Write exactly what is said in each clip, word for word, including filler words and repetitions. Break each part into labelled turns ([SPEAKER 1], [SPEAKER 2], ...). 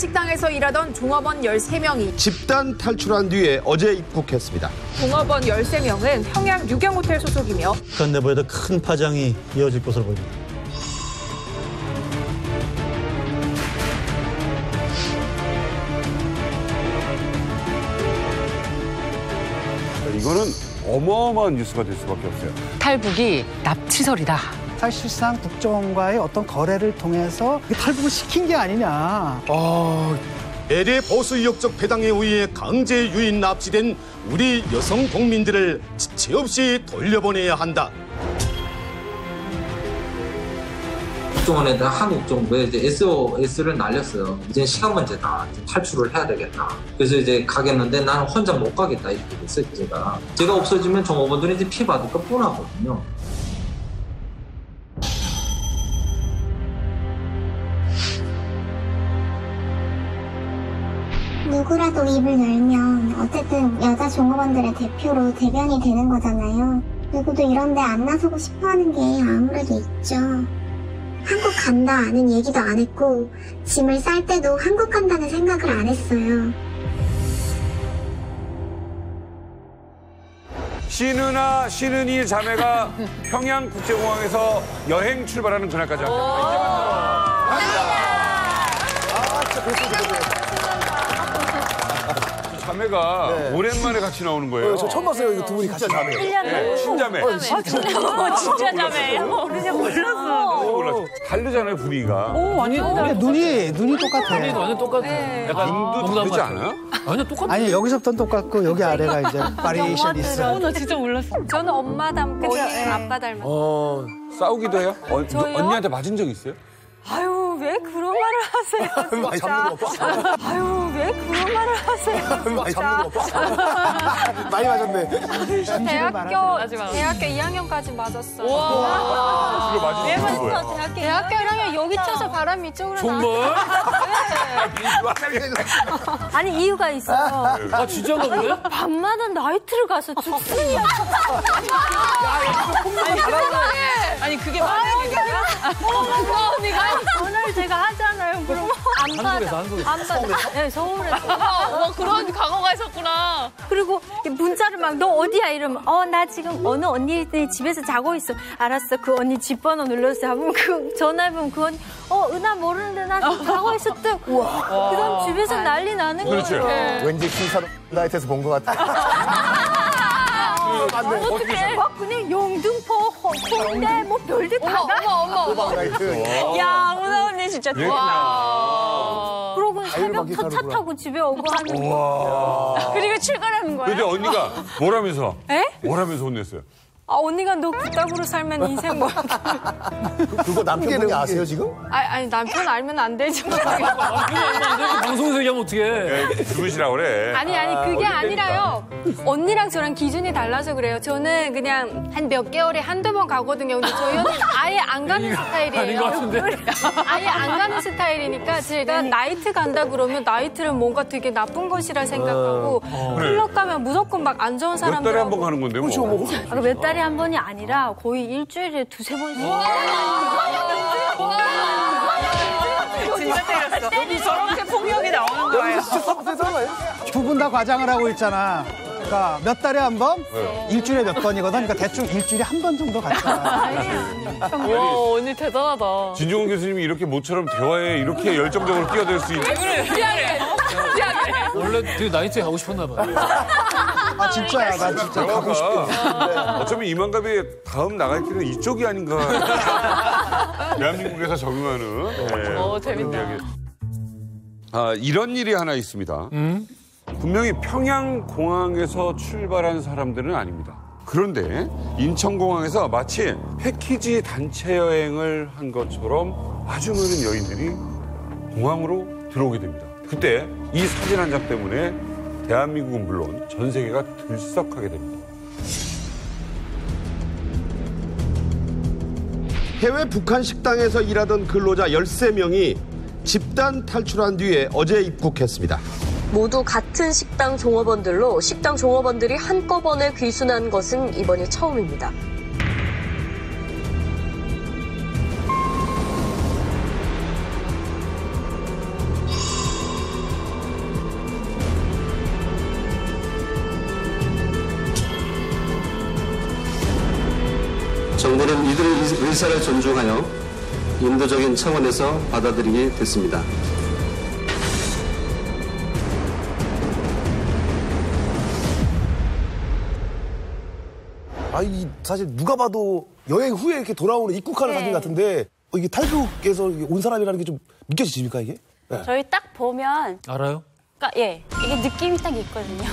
[SPEAKER 1] 식당에서 일하던 종업원 열세 명이
[SPEAKER 2] 집단 탈출한 뒤에 어제 입국했습니다.
[SPEAKER 1] 종업원 열세 명은 평양 류경호텔 소속이며
[SPEAKER 3] 북한 내부에도 큰 파장이 이어질 것으로 보입니다.
[SPEAKER 4] 이거는 어마어마한 뉴스가 될 수밖에 없어요.
[SPEAKER 5] 탈북이 납치설이다.
[SPEAKER 6] 사실상 국정원과의 어떤 거래를 통해서 탈북을 시킨 게 아니냐.
[SPEAKER 7] 아, 엘의 보수 의혹적 배당에 의해 강제 유인 납치된 우리 여성 국민들을 지체 없이 돌려보내야 한다.
[SPEAKER 8] 국정원에다 한국 정부에 이제 에스오에스를 날렸어요. 이제 시간 문제다. 탈출을 해야 되겠다. 그래서 이제 가겠는데 나는 혼자 못 가겠다 이렇게 됐어요. 제가 제가 없어지면 종업원들이 이제 피해받을 것 뻔하거든요.
[SPEAKER 9] 누구라도 입을 열면 어쨌든 여자 종업원들의 대표로 대변이 되는 거잖아요. 누구도 이런데 안 나서고 싶어하는 게 아무래도 있죠. 한국 간다 아는 얘기도 안 했고 짐을 쌀 때도 한국 간다는 생각을 안 했어요.
[SPEAKER 4] 신은아, 신은이 자매가 평양국제공항에서 여행 출발하는 그날까지 합니다.
[SPEAKER 10] 아, 진짜 그랬어요.
[SPEAKER 4] 자매가 네. 오랜만에 같이 나오는 거예요.
[SPEAKER 10] 네, 저 처음 봤어요. 이거 두 분이 같이 자매예요.
[SPEAKER 4] 네, 친자매.
[SPEAKER 10] 어, 진짜.
[SPEAKER 5] 진짜 자매예요?
[SPEAKER 4] 몰랐어. 몰랐어. 다르잖아요, 분위기가.
[SPEAKER 5] 오, 완전
[SPEAKER 6] 근데 눈이, 눈이 똑같아.
[SPEAKER 3] 눈이 완전 똑같아.
[SPEAKER 5] 네.
[SPEAKER 3] 약간
[SPEAKER 4] 눈도 다르지 않아요?
[SPEAKER 3] 아니요, 똑같아.
[SPEAKER 6] 아니, 여기서부터는 똑같고, 여기 아래가 이제 바리에이션이 있어.
[SPEAKER 5] 어, 나 진짜 몰랐어.
[SPEAKER 11] 저는 엄마 닮고 언니는 아빠 닮았어요.
[SPEAKER 4] 어, 싸우기도 해요? 어,
[SPEAKER 11] 저요?
[SPEAKER 4] 언니한테 맞은 적 있어요?
[SPEAKER 11] 아유, 왜 그런 말을 하세요,
[SPEAKER 10] 많이
[SPEAKER 11] 진짜.
[SPEAKER 10] 잡는 거 봐.
[SPEAKER 11] 아유, 왜 그런 말을 하세요,
[SPEAKER 10] 많이
[SPEAKER 11] 진짜.
[SPEAKER 10] 잡는 거 봐. 많이 맞았네.
[SPEAKER 11] 대학교, 대학교 이 학년까지 맞았어요.
[SPEAKER 4] 그거 맞으신 분 뭐예요?
[SPEAKER 11] 대학교, 대학교 일 학년 여기 쳐서 바람이 이쪽으로
[SPEAKER 3] 정말?
[SPEAKER 11] 아니, 이유가 있어요.
[SPEAKER 3] 아, 진짜인가 보네?
[SPEAKER 11] 밤마다 나이트를 가서 죽순이야.
[SPEAKER 5] 아니, 그게 만약이냐?
[SPEAKER 11] 어머, 언니가 전화를 제가 하잖아요. 그럼 안 받아.
[SPEAKER 3] 한국에서, 한국에서.
[SPEAKER 11] 안 받아. 네, 서울에서.
[SPEAKER 5] 어머, 그런 과거가 있었구나.
[SPEAKER 11] 그리고 문자를 막 너 어디야 이러면 어 나 지금 어느 언니 집에서 자고 있어. 알았어. 그 언니 집 번호 눌렀어. 하면 그 전화해보면 그 언니 어 은하 모르는데 나 지금 자고 있어. 또 그럼 집에서 난리 나는 거예요.
[SPEAKER 4] 그렇죠.
[SPEAKER 10] 왠지 신사동 나이트에서 본 것 같아.
[SPEAKER 11] 어떻게 막 그냥 영등포, 홍대 뭐 별데 다 가.
[SPEAKER 5] 어머, 어머, 어머.
[SPEAKER 10] 나이트.
[SPEAKER 5] 야, 은하 언니 진짜.
[SPEAKER 4] 와.
[SPEAKER 11] 그러고 새벽부터 차 타고 집에 오고 하는
[SPEAKER 4] 와.
[SPEAKER 5] 그리고 출근하는 거야.
[SPEAKER 4] 근데 언니가 뭐라면서?
[SPEAKER 11] 에?
[SPEAKER 4] 뭐라면서 혼냈어요?
[SPEAKER 11] 아, 언니가 너 그따구로 살면 인생 뭐.
[SPEAKER 10] 그거 남편분이 아세요, 지금?
[SPEAKER 11] 아니, 아니 남편 알면 안 되죠.
[SPEAKER 3] 방송에서 얘기하면 어떡해.
[SPEAKER 4] 죽으시라고 그래.
[SPEAKER 11] 아니 아니 그게 아니라요. 언니랑 저랑 기준이 달라서 그래요. 저는 그냥 한 몇 개월에 한두 번 가거든요. 근데 저희 언니는 아예 안 가는 스타일이에요.
[SPEAKER 3] 아닌 것 같은데.
[SPEAKER 11] 아예 안 가는 스타일이니까 제가 나이트 간다 그러면 나이트는 뭔가 되게 나쁜 것이라 생각하고
[SPEAKER 4] 어.
[SPEAKER 11] 클럽 가면 무조건 막 안 좋은
[SPEAKER 4] 몇 달에
[SPEAKER 11] 사람들
[SPEAKER 4] 한 번 가는 건데 뭐.
[SPEAKER 10] 그렇죠, 뭐.
[SPEAKER 11] 아, 몇 달에 한 번이 아니라 거의 일주일에 두세 번씩.
[SPEAKER 5] 진짜 때렸어. 저렇게 폭력이 나오는 거예요.
[SPEAKER 6] 두 분 다 과장을 하고 있잖아. 그러니까 몇 달에 한 번,
[SPEAKER 4] 네.
[SPEAKER 6] 일주일에 몇 번이거든. 그러니까 대충 일주일에 한 번 정도 갔잖아.
[SPEAKER 5] 와, 언니 대단하다.
[SPEAKER 4] 진종훈 교수님이 이렇게 모처럼 대화에 이렇게 열정적으로 끼어들 수 있는.
[SPEAKER 5] 그래, 미안해. 미안해.
[SPEAKER 3] 원래 되게 나이트에 가고 싶었나 봐.
[SPEAKER 6] 아, 진짜야. 나 진짜 가고 싶어.
[SPEAKER 4] 어쩌면 이만갑의 다음 나갈 길은 이쪽이 아닌가. 대한민국에서 적응하는. 네.
[SPEAKER 5] 어, 재밌다.
[SPEAKER 4] 이야기. 아, 이런 일이 하나 있습니다.
[SPEAKER 3] 음?
[SPEAKER 4] 분명히 평양공항에서 출발한 사람들은 아닙니다. 그런데 인천공항에서 마치 패키지 단체 여행을 한 것처럼 아주 많은 여인들이 공항으로 들어오게 됩니다. 그때 이 사진 한 장 때문에 대한민국은 물론 전 세계가 들썩하게 됩니다.
[SPEAKER 2] 해외 북한 식당에서 일하던 근로자 열세 명이 집단 탈출한 뒤에 어제 입국했습니다.
[SPEAKER 12] 모두 같은 식당 종업원들로 식당 종업원들이 한꺼번에 귀순한 것은 이번이 처음입니다.
[SPEAKER 13] 정부는 이들의 의사를 존중하여 인도적인 차원에서 받아들이게 됐습니다.
[SPEAKER 10] 아, 이 사실 누가 봐도 여행 후에 이렇게 돌아오는 입국하는
[SPEAKER 5] 네.
[SPEAKER 10] 사진 같은데 어, 이게 탈북에서 온 사람이라는 게 좀 믿겨지십니까 이게? 네.
[SPEAKER 5] 저희 딱 보면
[SPEAKER 3] 알아요?
[SPEAKER 5] 그러니까 예 이게 느낌이 딱 있거든요.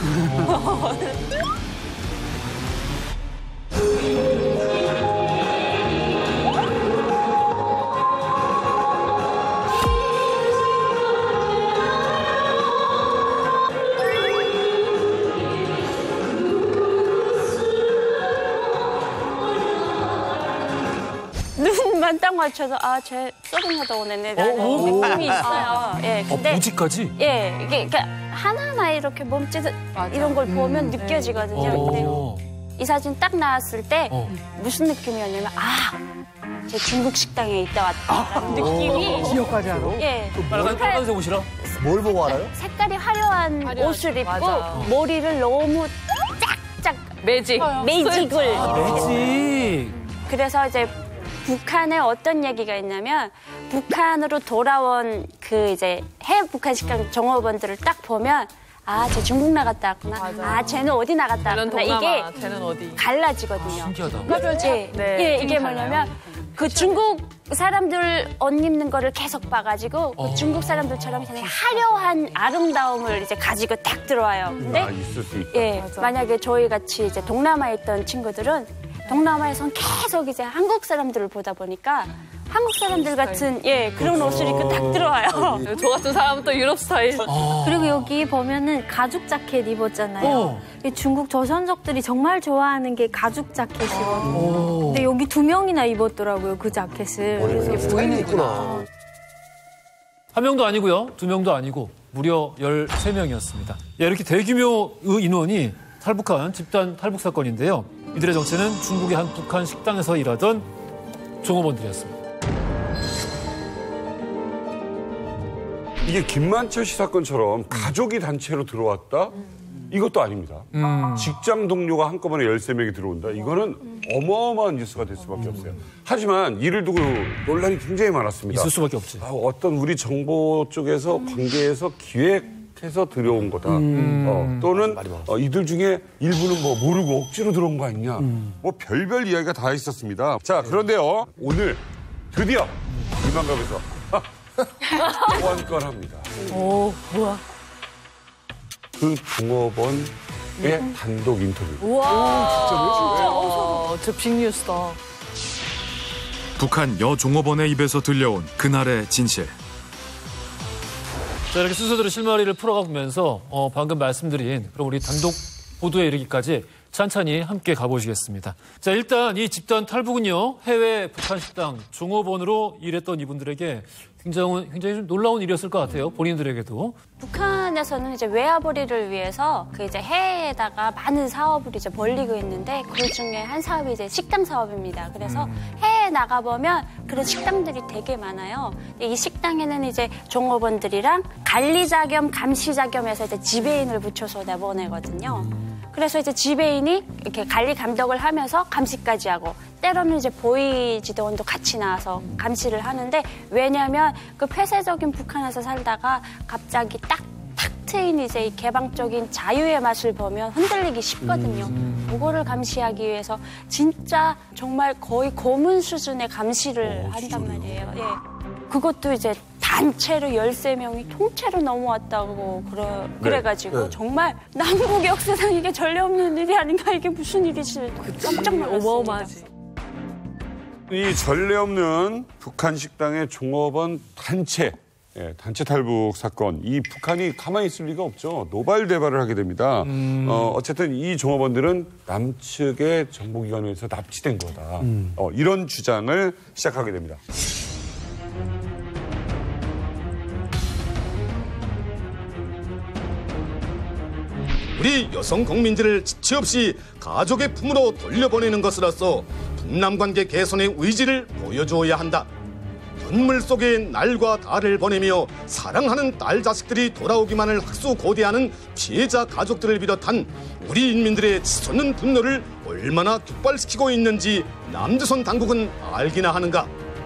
[SPEAKER 5] 눈만 딱 맞춰서 아쟤 쏘링하다 오네 라는
[SPEAKER 3] 오.
[SPEAKER 5] 느낌이 있어요. 예, 근데
[SPEAKER 3] 어, 무지까지?
[SPEAKER 5] 예, 이게 그러니까 하나하나 이렇게 몸짓 이런 걸 보면 느껴지거든요.
[SPEAKER 3] 어.
[SPEAKER 5] 근데 이 사진 딱 나왔을 때
[SPEAKER 3] 어.
[SPEAKER 5] 무슨 느낌이었냐면 아, 제 중국 식당에 있다 왔다라는 느낌이
[SPEAKER 6] 기억까지 알아?
[SPEAKER 5] 예,
[SPEAKER 3] 빨간 빨간색 옷이라?
[SPEAKER 10] 뭘 보고 알아요?
[SPEAKER 5] 색깔이 화려한
[SPEAKER 1] 화려하지.
[SPEAKER 5] 옷을 입고
[SPEAKER 1] 맞아.
[SPEAKER 5] 머리를 너무 쫙쫙 매직 매직을 이렇게.
[SPEAKER 3] 매직.
[SPEAKER 5] 그래서 이제 북한에 어떤 얘기가 있냐면 북한으로 돌아온 그 이제 해외 북한 식당 종업원들을 딱 보면 아, 쟤 중국 나갔다 왔구나.
[SPEAKER 1] 맞아.
[SPEAKER 5] 아, 쟤는 어디 나갔다
[SPEAKER 1] 쟤는
[SPEAKER 5] 왔구나.
[SPEAKER 1] 동남아,
[SPEAKER 5] 이게
[SPEAKER 1] 쟤는 어디.
[SPEAKER 5] 갈라지거든요.
[SPEAKER 3] 신기하다.
[SPEAKER 5] 맞아요. 예,
[SPEAKER 1] 네,
[SPEAKER 5] 예,
[SPEAKER 1] 팀이
[SPEAKER 5] 이게
[SPEAKER 1] 달라요.
[SPEAKER 5] 뭐냐면 그 중국 사람들 옷 입는 거를 계속 봐가지고 그
[SPEAKER 3] 어.
[SPEAKER 5] 중국 사람들처럼 굉장히 화려한 아름다움을 이제 가지고 딱 들어와요. 근데
[SPEAKER 4] 아, 있을 수 있다.
[SPEAKER 5] 예, 만약에 저희 같이 이제 동남아에 있던 친구들은 동남아에선 계속 이제 한국 사람들을 보다 보니까 한국 사람들 같은 예 그런 옷을 입고 딱 들어와요.
[SPEAKER 1] 저 같은 사람은 또 유럽 스타일.
[SPEAKER 11] 그리고 여기 보면은 가죽 자켓 입었잖아요.
[SPEAKER 3] 어.
[SPEAKER 11] 이 중국 조선족들이 정말 좋아하는 게 가죽 자켓이거든요.
[SPEAKER 3] 오.
[SPEAKER 11] 근데 여기 두 명이나 입었더라고요, 그 자켓을. 그래서
[SPEAKER 10] 스타일이 있구나.
[SPEAKER 3] 한 명도 아니고요. 두 명도 아니고 무려 열세 명이었습니다. 예, 이렇게 대규모 인원이 탈북한 집단 탈북 사건인데요. 이들의 정체는 중국의 한 북한 식당에서 일하던 종업원들이었습니다.
[SPEAKER 4] 이게 김만철 씨 사건처럼 가족이 단체로 들어왔다? 이것도 아닙니다.
[SPEAKER 3] 음.
[SPEAKER 4] 직장 동료가 한꺼번에 열세 명이 들어온다? 이거는 어마어마한 뉴스가 될 수밖에 없어요. 하지만 이를 두고 논란이 굉장히 많았습니다.
[SPEAKER 3] 있을 수밖에 없지.
[SPEAKER 4] 아, 어떤 우리 정보 쪽에서 관계에서 기획해서 들어온 거다.
[SPEAKER 3] 음.
[SPEAKER 4] 어, 또는 어, 이들 중에 일부는 뭐 모르고 억지로 들어온 거 아니냐.
[SPEAKER 3] 음.
[SPEAKER 4] 뭐 별별 이야기가 다 있었습니다. 자, 그런데요. 오늘 드디어 이만갑에서 보완권합니다.
[SPEAKER 5] 오, 뭐야?
[SPEAKER 4] 그 종업원의 단독 인터뷰.
[SPEAKER 5] 우와, 진짜
[SPEAKER 1] 어, 저 빅뉴스다.
[SPEAKER 14] 북한 여 종업원의 입에서 들려온 그날의 진실.
[SPEAKER 3] 자, 이렇게 순서대로 실마리를 풀어가면서 어, 방금 말씀드린 그럼 우리 단독 보도에 이르기까지 찬찬히 함께 가보시겠습니다. 자, 일단 이 집단 탈북은요, 해외 북한 식당 종업원으로 일했던 이분들에게 굉장히, 굉장히 좀 놀라운 일이었을 것 같아요. 본인들에게도.
[SPEAKER 5] 북한에서는 이제 외화벌이를 위해서 그 이제 해외에다가 많은 사업을 이제 벌리고 있는데 그 중에 한 사업이 이제 식당 사업입니다. 그래서 해외에 나가보면 그런 식당들이 되게 많아요. 이 식당에는 이제 종업원들이랑 관리자 겸 감시자 겸해서 이제 지배인을 붙여서 내보내거든요. 그래서 이제 지배인이 이렇게 관리 감독을 하면서 감시까지 하고 때로는 이제 보이 지도원도 같이 나와서 감시를 하는데 왜냐하면 그 폐쇄적인 북한에서 살다가 갑자기 딱 탁 트인 이제 이 개방적인 자유의 맛을 보면 흔들리기 쉽거든요. 그거를 감시하기 위해서 진짜 정말 거의 고문 수준의 감시를
[SPEAKER 4] 어,
[SPEAKER 5] 한단 말이에요. 예. 그것도 이제 단체로 열세 명이 통째로 넘어왔다고 그래, 그래가지고
[SPEAKER 10] 네.
[SPEAKER 5] 정말 남북 역사상 이게 전례 없는 일이 아닌가 이게 무슨 일이지 깜짝 놀랐습니다.
[SPEAKER 1] 어마어마하지.
[SPEAKER 4] 이 전례 없는 북한 식당의 종업원 단체, 예, 단체 탈북 사건. 이 북한이 가만히 있을 리가 없죠. 노발대발을 하게 됩니다.
[SPEAKER 3] 음.
[SPEAKER 4] 어, 어쨌든 이 종업원들은 남측의 정보기관에서 납치된 거다.
[SPEAKER 3] 음.
[SPEAKER 4] 어, 이런 주장을 시작하게 됩니다.
[SPEAKER 7] 우리 여성 국민들을 지체 없이 가족의 품으로 돌려보내는 것으로서 북남 관계 개선의 의지를 보여주어야 한다. 눈물 속에 날과 달을 보내며 사랑하는 딸 자식들이 돌아오기만을 학수고대하는 피해자 가족들을 비롯한 우리 인민들의 치솟는 분노를 얼마나 격발시키고 있는지 남조선 당국은 알기나 하는가.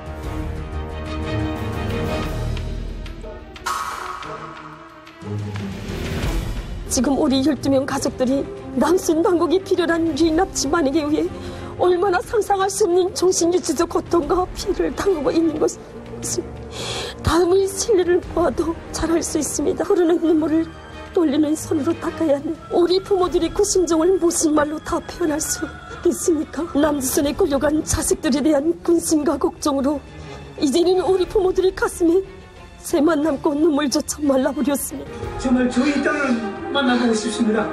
[SPEAKER 15] 지금 우리 열두 명 가족들이 남순 당국이 필요한 유인 납치 만행에 의해 얼마나 상상할 수 없는 정신유지적 고통과 피해를 당하고 있는 것을 다음의 신뢰를 보아도 잘 알 수 있습니다. 흐르는 눈물을 떨리는 손으로 닦아야 하는 우리 부모들이 그 심정을 무슨 말로 다 표현할 수 있겠습니까? 남조선에 끌려간 자식들에 대한 근심과 걱정으로 이제는 우리 부모들의 가슴에 새만 남고 눈물조차 말라버렸습니다.
[SPEAKER 16] 정말 저희 딸을 만나보고 싶습니다.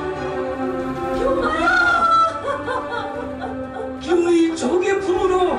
[SPEAKER 16] 저희 조개 품으로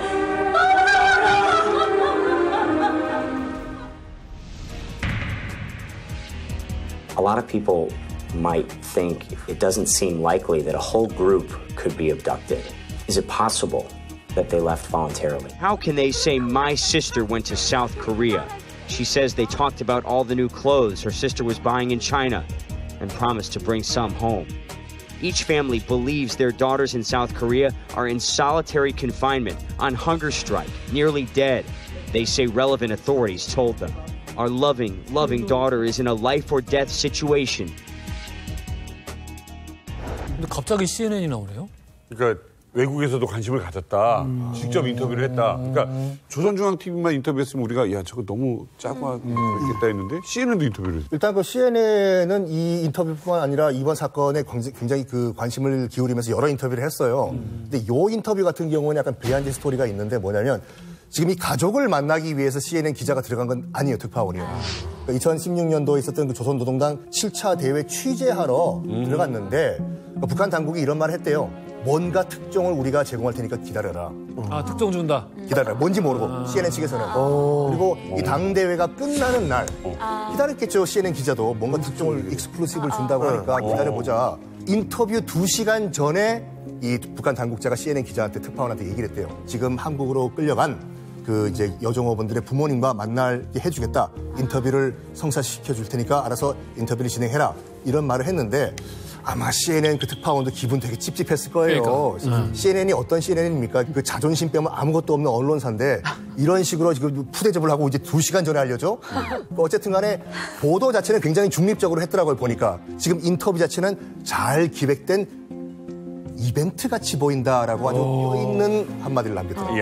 [SPEAKER 17] A lot of people might think it doesn't seem likely that a whole group could be abducted. Is it possible that they left voluntarily?
[SPEAKER 18] How can they say my sister went to South Korea? She says they talked about all the new clothes her sister was buying in China and promised to bring some home. Each family believes their daughters in South Korea are in solitary confinement, on hunger strike, nearly dead. They say relevant authorities told them. Our loving, loving daughter is in a life or death situation.
[SPEAKER 3] 근데 갑자기 씨엔엔이 나오네요?
[SPEAKER 4] 그러니까 외국에서도 관심을 가졌다.
[SPEAKER 10] 음.
[SPEAKER 4] 직접 인터뷰를 했다. 그러니까 조선중앙티비만 인터뷰했으면 우리가 야 저거 너무 짜고 있겠다 했는데 씨엔엔도 인터뷰를 했어요.
[SPEAKER 10] 일단 그 씨엔엔은 이 인터뷰뿐만 아니라 이번 사건에 굉장히 그 관심을 기울이면서 여러 인터뷰를 했어요. 음. 근데 이 인터뷰 같은 경우는 약간 비하인드 스토리가 있는데 뭐냐면 지금 이 가족을 만나기 위해서 씨엔엔 기자가 들어간 건 아니에요, 특파원이요. 그러니까 이천십육 년도에 있었던 그 조선노동당 칠 차 대회 취재하러 음. 들어갔는데 그러니까 북한 당국이 이런 말을 했대요. 뭔가 특종을 우리가 제공할 테니까 기다려라.
[SPEAKER 3] 아, 특종 준다.
[SPEAKER 10] 기다려라. 뭔지 모르고 아. 씨엔엔 측에서는. 오. 그리고 오. 이 당대회가 끝나는 날 아. 기다렸겠죠. 씨엔엔 기자도 뭔가 특종을 익스클루시브를 준다고 하니까 오. 기다려보자. 인터뷰 두 시간 전에 이 북한 당국자가 씨엔엔 기자한테 특파원한테 얘기를 했대요. 지금 한국으로 끌려간 그 이제 여종업원들의 부모님과 만나게 해주겠다. 인터뷰를 성사시켜 줄 테니까 알아서 인터뷰를 진행해라. 이런 말을 했는데 아마 씨엔엔 그 특파원도 기분 되게 찝찝했을 거예요. 그러니까. 씨엔엔이 어떤 씨엔엔입니까? 그 자존심 빼면 아무것도 없는 언론사인데 이런 식으로 지금 푸대접을 하고 이제 두 시간 전에 알려줘? 어쨌든 간에 보도 자체는 굉장히 중립적으로 했더라고요, 보니까. 지금 인터뷰 자체는 잘 기획된 이벤트 같이 보인다라고 아주 뼈있는 한마디를 남겼더라고요.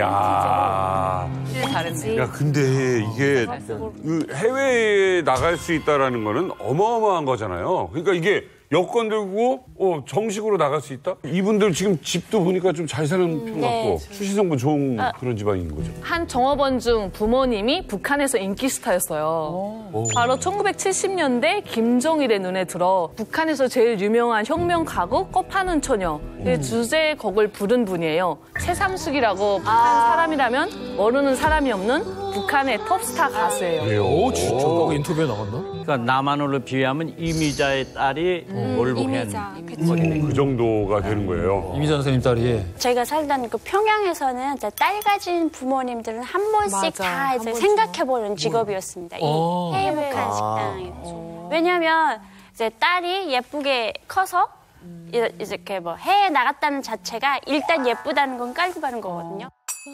[SPEAKER 4] 이야.
[SPEAKER 12] 다른데.
[SPEAKER 4] 야, 근데 이게 그 해외에 나갈 수 있다라는 거는 어마어마한 거잖아요. 그러니까 이게 여권 들고 어, 정식으로 나갈 수 있다? 이분들 지금 집도 보니까 좀 잘 사는 음, 편 같고 네. 수시성분 좋은 아, 그런 집안인 거죠.
[SPEAKER 19] 한 종업원 중 부모님이 북한에서 인기 스타였어요. 오. 바로 천구백칠십 년대 김정일의 눈에 들어 북한에서 제일 유명한 혁명 가구 꽃 파는 처녀 음. 주제 곡을 부른 분이에요. 최삼숙이라고 북한 아. 사람이라면 모르는 사람이 없는 북한의 톱스타 가수예요.
[SPEAKER 3] 오, 진짜? 오. 인터뷰에 나갔나?
[SPEAKER 20] 그러니까 남한으로 비유하면 이미자의 딸이 음, 월북한
[SPEAKER 4] 그 정도가 되는 거예요.
[SPEAKER 3] 이미자 선생님 딸이.
[SPEAKER 5] 저희가 살던 그 평양에서는 딸 가진 부모님들은 한 번씩 맞아, 다 이제 생각해보는 직업이었습니다. 이 해외 북한 식당에서. 왜냐하면 이제 딸이 예쁘게 커서 음. 이렇게 뭐 해외 나갔다는 자체가 일단 예쁘다는 건 깔고 가는 거거든요.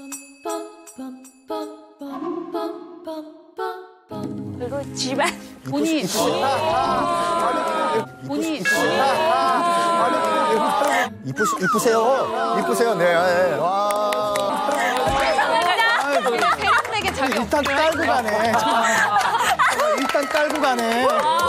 [SPEAKER 5] 그리고 집안
[SPEAKER 19] 본인 본인
[SPEAKER 10] 이쁘시 이쁘세요 이쁘세요 네. 와.
[SPEAKER 19] 세련되게 자기
[SPEAKER 6] 일단 깔고 가네. 일단 깔고 가네.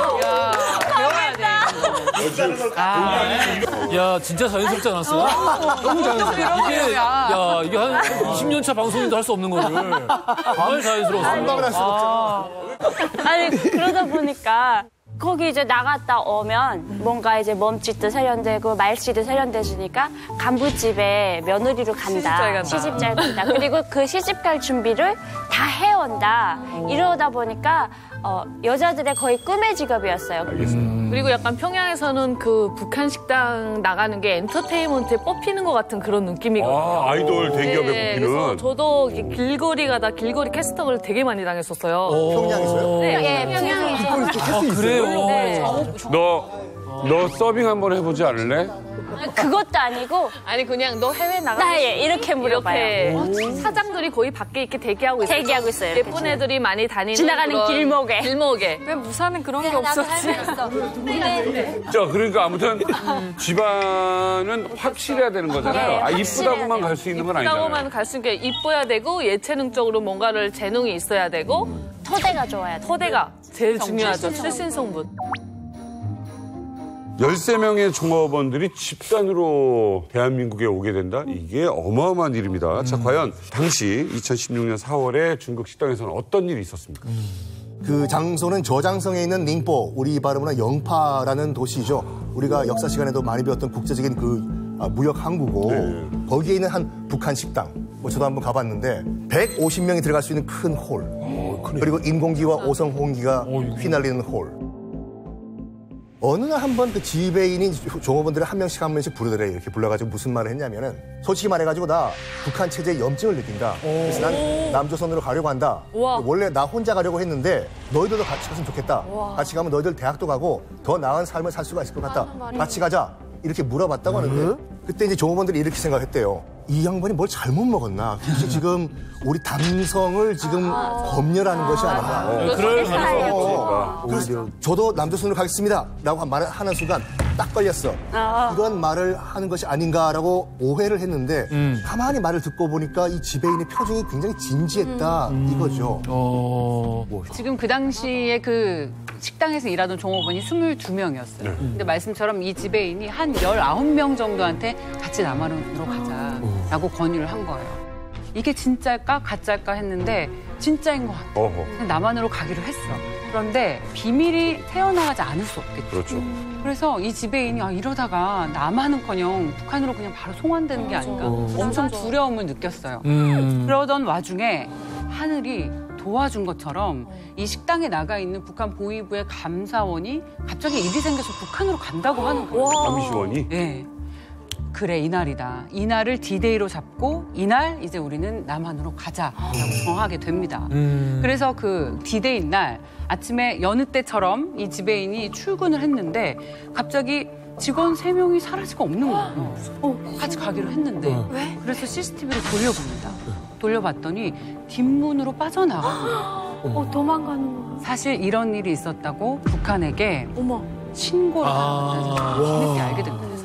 [SPEAKER 3] 야, 진짜 자연스럽지 않았어요? 너무 자연스러워. 이게, 야, 이게 한 이십 년 차 방송인도 할 수 없는 거를. 정말 자연스러웠어요.
[SPEAKER 10] 반박을 할 수 없죠.
[SPEAKER 5] 아니, 그러다 보니까 거기 이제 나갔다 오면 뭔가 이제 몸짓도 세련되고 말씨도 세련되지니까 간부집에 며느리로 간다. 시집 잘 간다. 그리고 그 시집 갈 준비를 다 해온다. 이러다 보니까 어, 여자들의 거의 꿈의 직업이었어요.
[SPEAKER 4] 알겠습니다.
[SPEAKER 19] 그리고 약간 평양에서는 그 북한 식당 나가는 게 엔터테인먼트에 뽑히는 것 같은 그런 느낌이거든요.
[SPEAKER 4] 아, 아이돌 대기업에
[SPEAKER 19] 네,
[SPEAKER 4] 뽑히는.
[SPEAKER 19] 그래서 저도 이렇게 길거리 가다 길거리 캐스팅을 되게 많이 당했었어요.
[SPEAKER 10] 평양에서요?
[SPEAKER 19] 네,
[SPEAKER 5] 네, 평양에서.
[SPEAKER 3] 아, 그래요?
[SPEAKER 19] 네.
[SPEAKER 4] 너, 너 서빙 한번 해보지 않을래?
[SPEAKER 5] 그것도 아니고
[SPEAKER 19] 아니 그냥 너 해외 나가
[SPEAKER 5] 나 예, 이렇게 물어봐요.
[SPEAKER 19] 이렇게 사장들이 거의 밖에 이렇게 대기하고 있어요.
[SPEAKER 5] 대기하고 있어요. 이렇게
[SPEAKER 19] 예쁜 애들이 많이 다니는
[SPEAKER 5] 지나가는
[SPEAKER 19] 그런
[SPEAKER 5] 길목에.
[SPEAKER 19] 길목에.
[SPEAKER 11] 왜 부산은 그런 게 없었지?
[SPEAKER 4] 자, 그러니까 아무튼 집안은 확실해야 되는 거잖아요. 아, 이쁘다고만 갈 수 있는 건 아니잖아요.
[SPEAKER 19] 이쁘다고만 갈 수 있는 게 이뻐야 되고 예체능적으로 뭔가를 재능이 있어야 되고
[SPEAKER 5] 토대가 좋아야 돼.
[SPEAKER 19] 토대가 제일 중요하죠. 출신 성분.
[SPEAKER 4] 열세 명의 종업원들이 집단으로 대한민국에 오게 된다? 이게 어마어마한 일입니다. 자, 과연 당시 이천십육 년 사월에 중국 식당에서는 어떤 일이 있었습니까?
[SPEAKER 10] 그 장소는 저장성에 있는 닝포, 우리 발음으로 영파라는 도시죠. 우리가 역사 시간에도 많이 배웠던 국제적인 그 무역 항구고 네. 거기에 있는 한 북한 식당. 뭐 저도 한번 가봤는데 백오십 명이 들어갈 수 있는 큰 홀. 오, 그리고 인공기와 오성 호응기가 휘날리는 홀. 어느 날 한 번 그 지배인이 종업원들을 한 명씩 한 명씩 부르더래. 이렇게 불러가지고 무슨 말을 했냐면은 솔직히 말해가지고 나 북한 체제에 염증을 느낀다. 그래서 난 남조선으로 가려고 한다. 우와. 원래 나 혼자 가려고 했는데 너희들도 같이 갔으면 좋겠다. 우와. 같이 가면 너희들 대학도 가고 더 나은 삶을 살 수가 있을 것 같다. 같이 가자. 이렇게 물어봤다고 하는데 그때 이제 종업원들이 이렇게 생각했대요. 이 양반이 뭘 잘못 먹었나? 혹시 지금 우리 남성을 지금 아, 검열하는 아, 것이 아닌가?
[SPEAKER 3] 어, 그럴 가능성이
[SPEAKER 10] 어, 그래서 저도 남조선으로 가겠습니다. 라고 말을 하는 순간 딱 걸렸어. 아. 그런 말을 하는 것이 아닌가라고 오해를 했는데 음. 가만히 말을 듣고 보니까 이 지배인의 표정이 굉장히 진지했다 음. 이거죠.
[SPEAKER 3] 어.
[SPEAKER 21] 뭐. 지금 그 당시에 그 식당에서 일하던 종업원이 스물두 명이었어요. 네. 근데 말씀처럼 이 지배인이 한 열아홉 명 정도한테 같이 남한으로 가자라고 건의를 한 거예요. 이게 진짜일까 가짜일까 했는데 진짜인 것 같아. 어허. 남한으로 가기로 했어. 그런데 비밀이 새어나가지 않을 수 없겠죠.
[SPEAKER 4] 그렇죠.
[SPEAKER 21] 음. 그래서 이 지배인이 아, 이러다가 남한은커녕 북한으로 그냥 바로 송환되는 게 아닌가. 어. 엄청 두려움을 느꼈어요. 음. 그러던 와중에 하늘이 도와준 것처럼 이 식당에 나가 있는 북한 보위부의 감사원이 갑자기 일이 생겨서 북한으로 간다고 하는 거예요.
[SPEAKER 4] 감시원이?
[SPEAKER 21] 네. 그래 이날이다. 이날을 디데이로 잡고 이날 이제 우리는 남한으로 가자라고 정하게 됩니다. 음. 그래서 그 디데이 날 아침에 여느 때처럼 이 지배인이 출근을 했는데 갑자기 직원 세 명이 사라지고 없는 거예요. 어, 같이 가기로 했는데 어. 왜? 그래서 씨씨티비를 돌려봅니다. 돌려봤더니 뒷문으로 빠져나가고요.
[SPEAKER 11] 어, 도망가는 거.
[SPEAKER 21] 사실 이런 일이 있었다고 북한에게 어머. 신고를 하는
[SPEAKER 4] 아.
[SPEAKER 21] 뒤늦게 알게 된 거예요.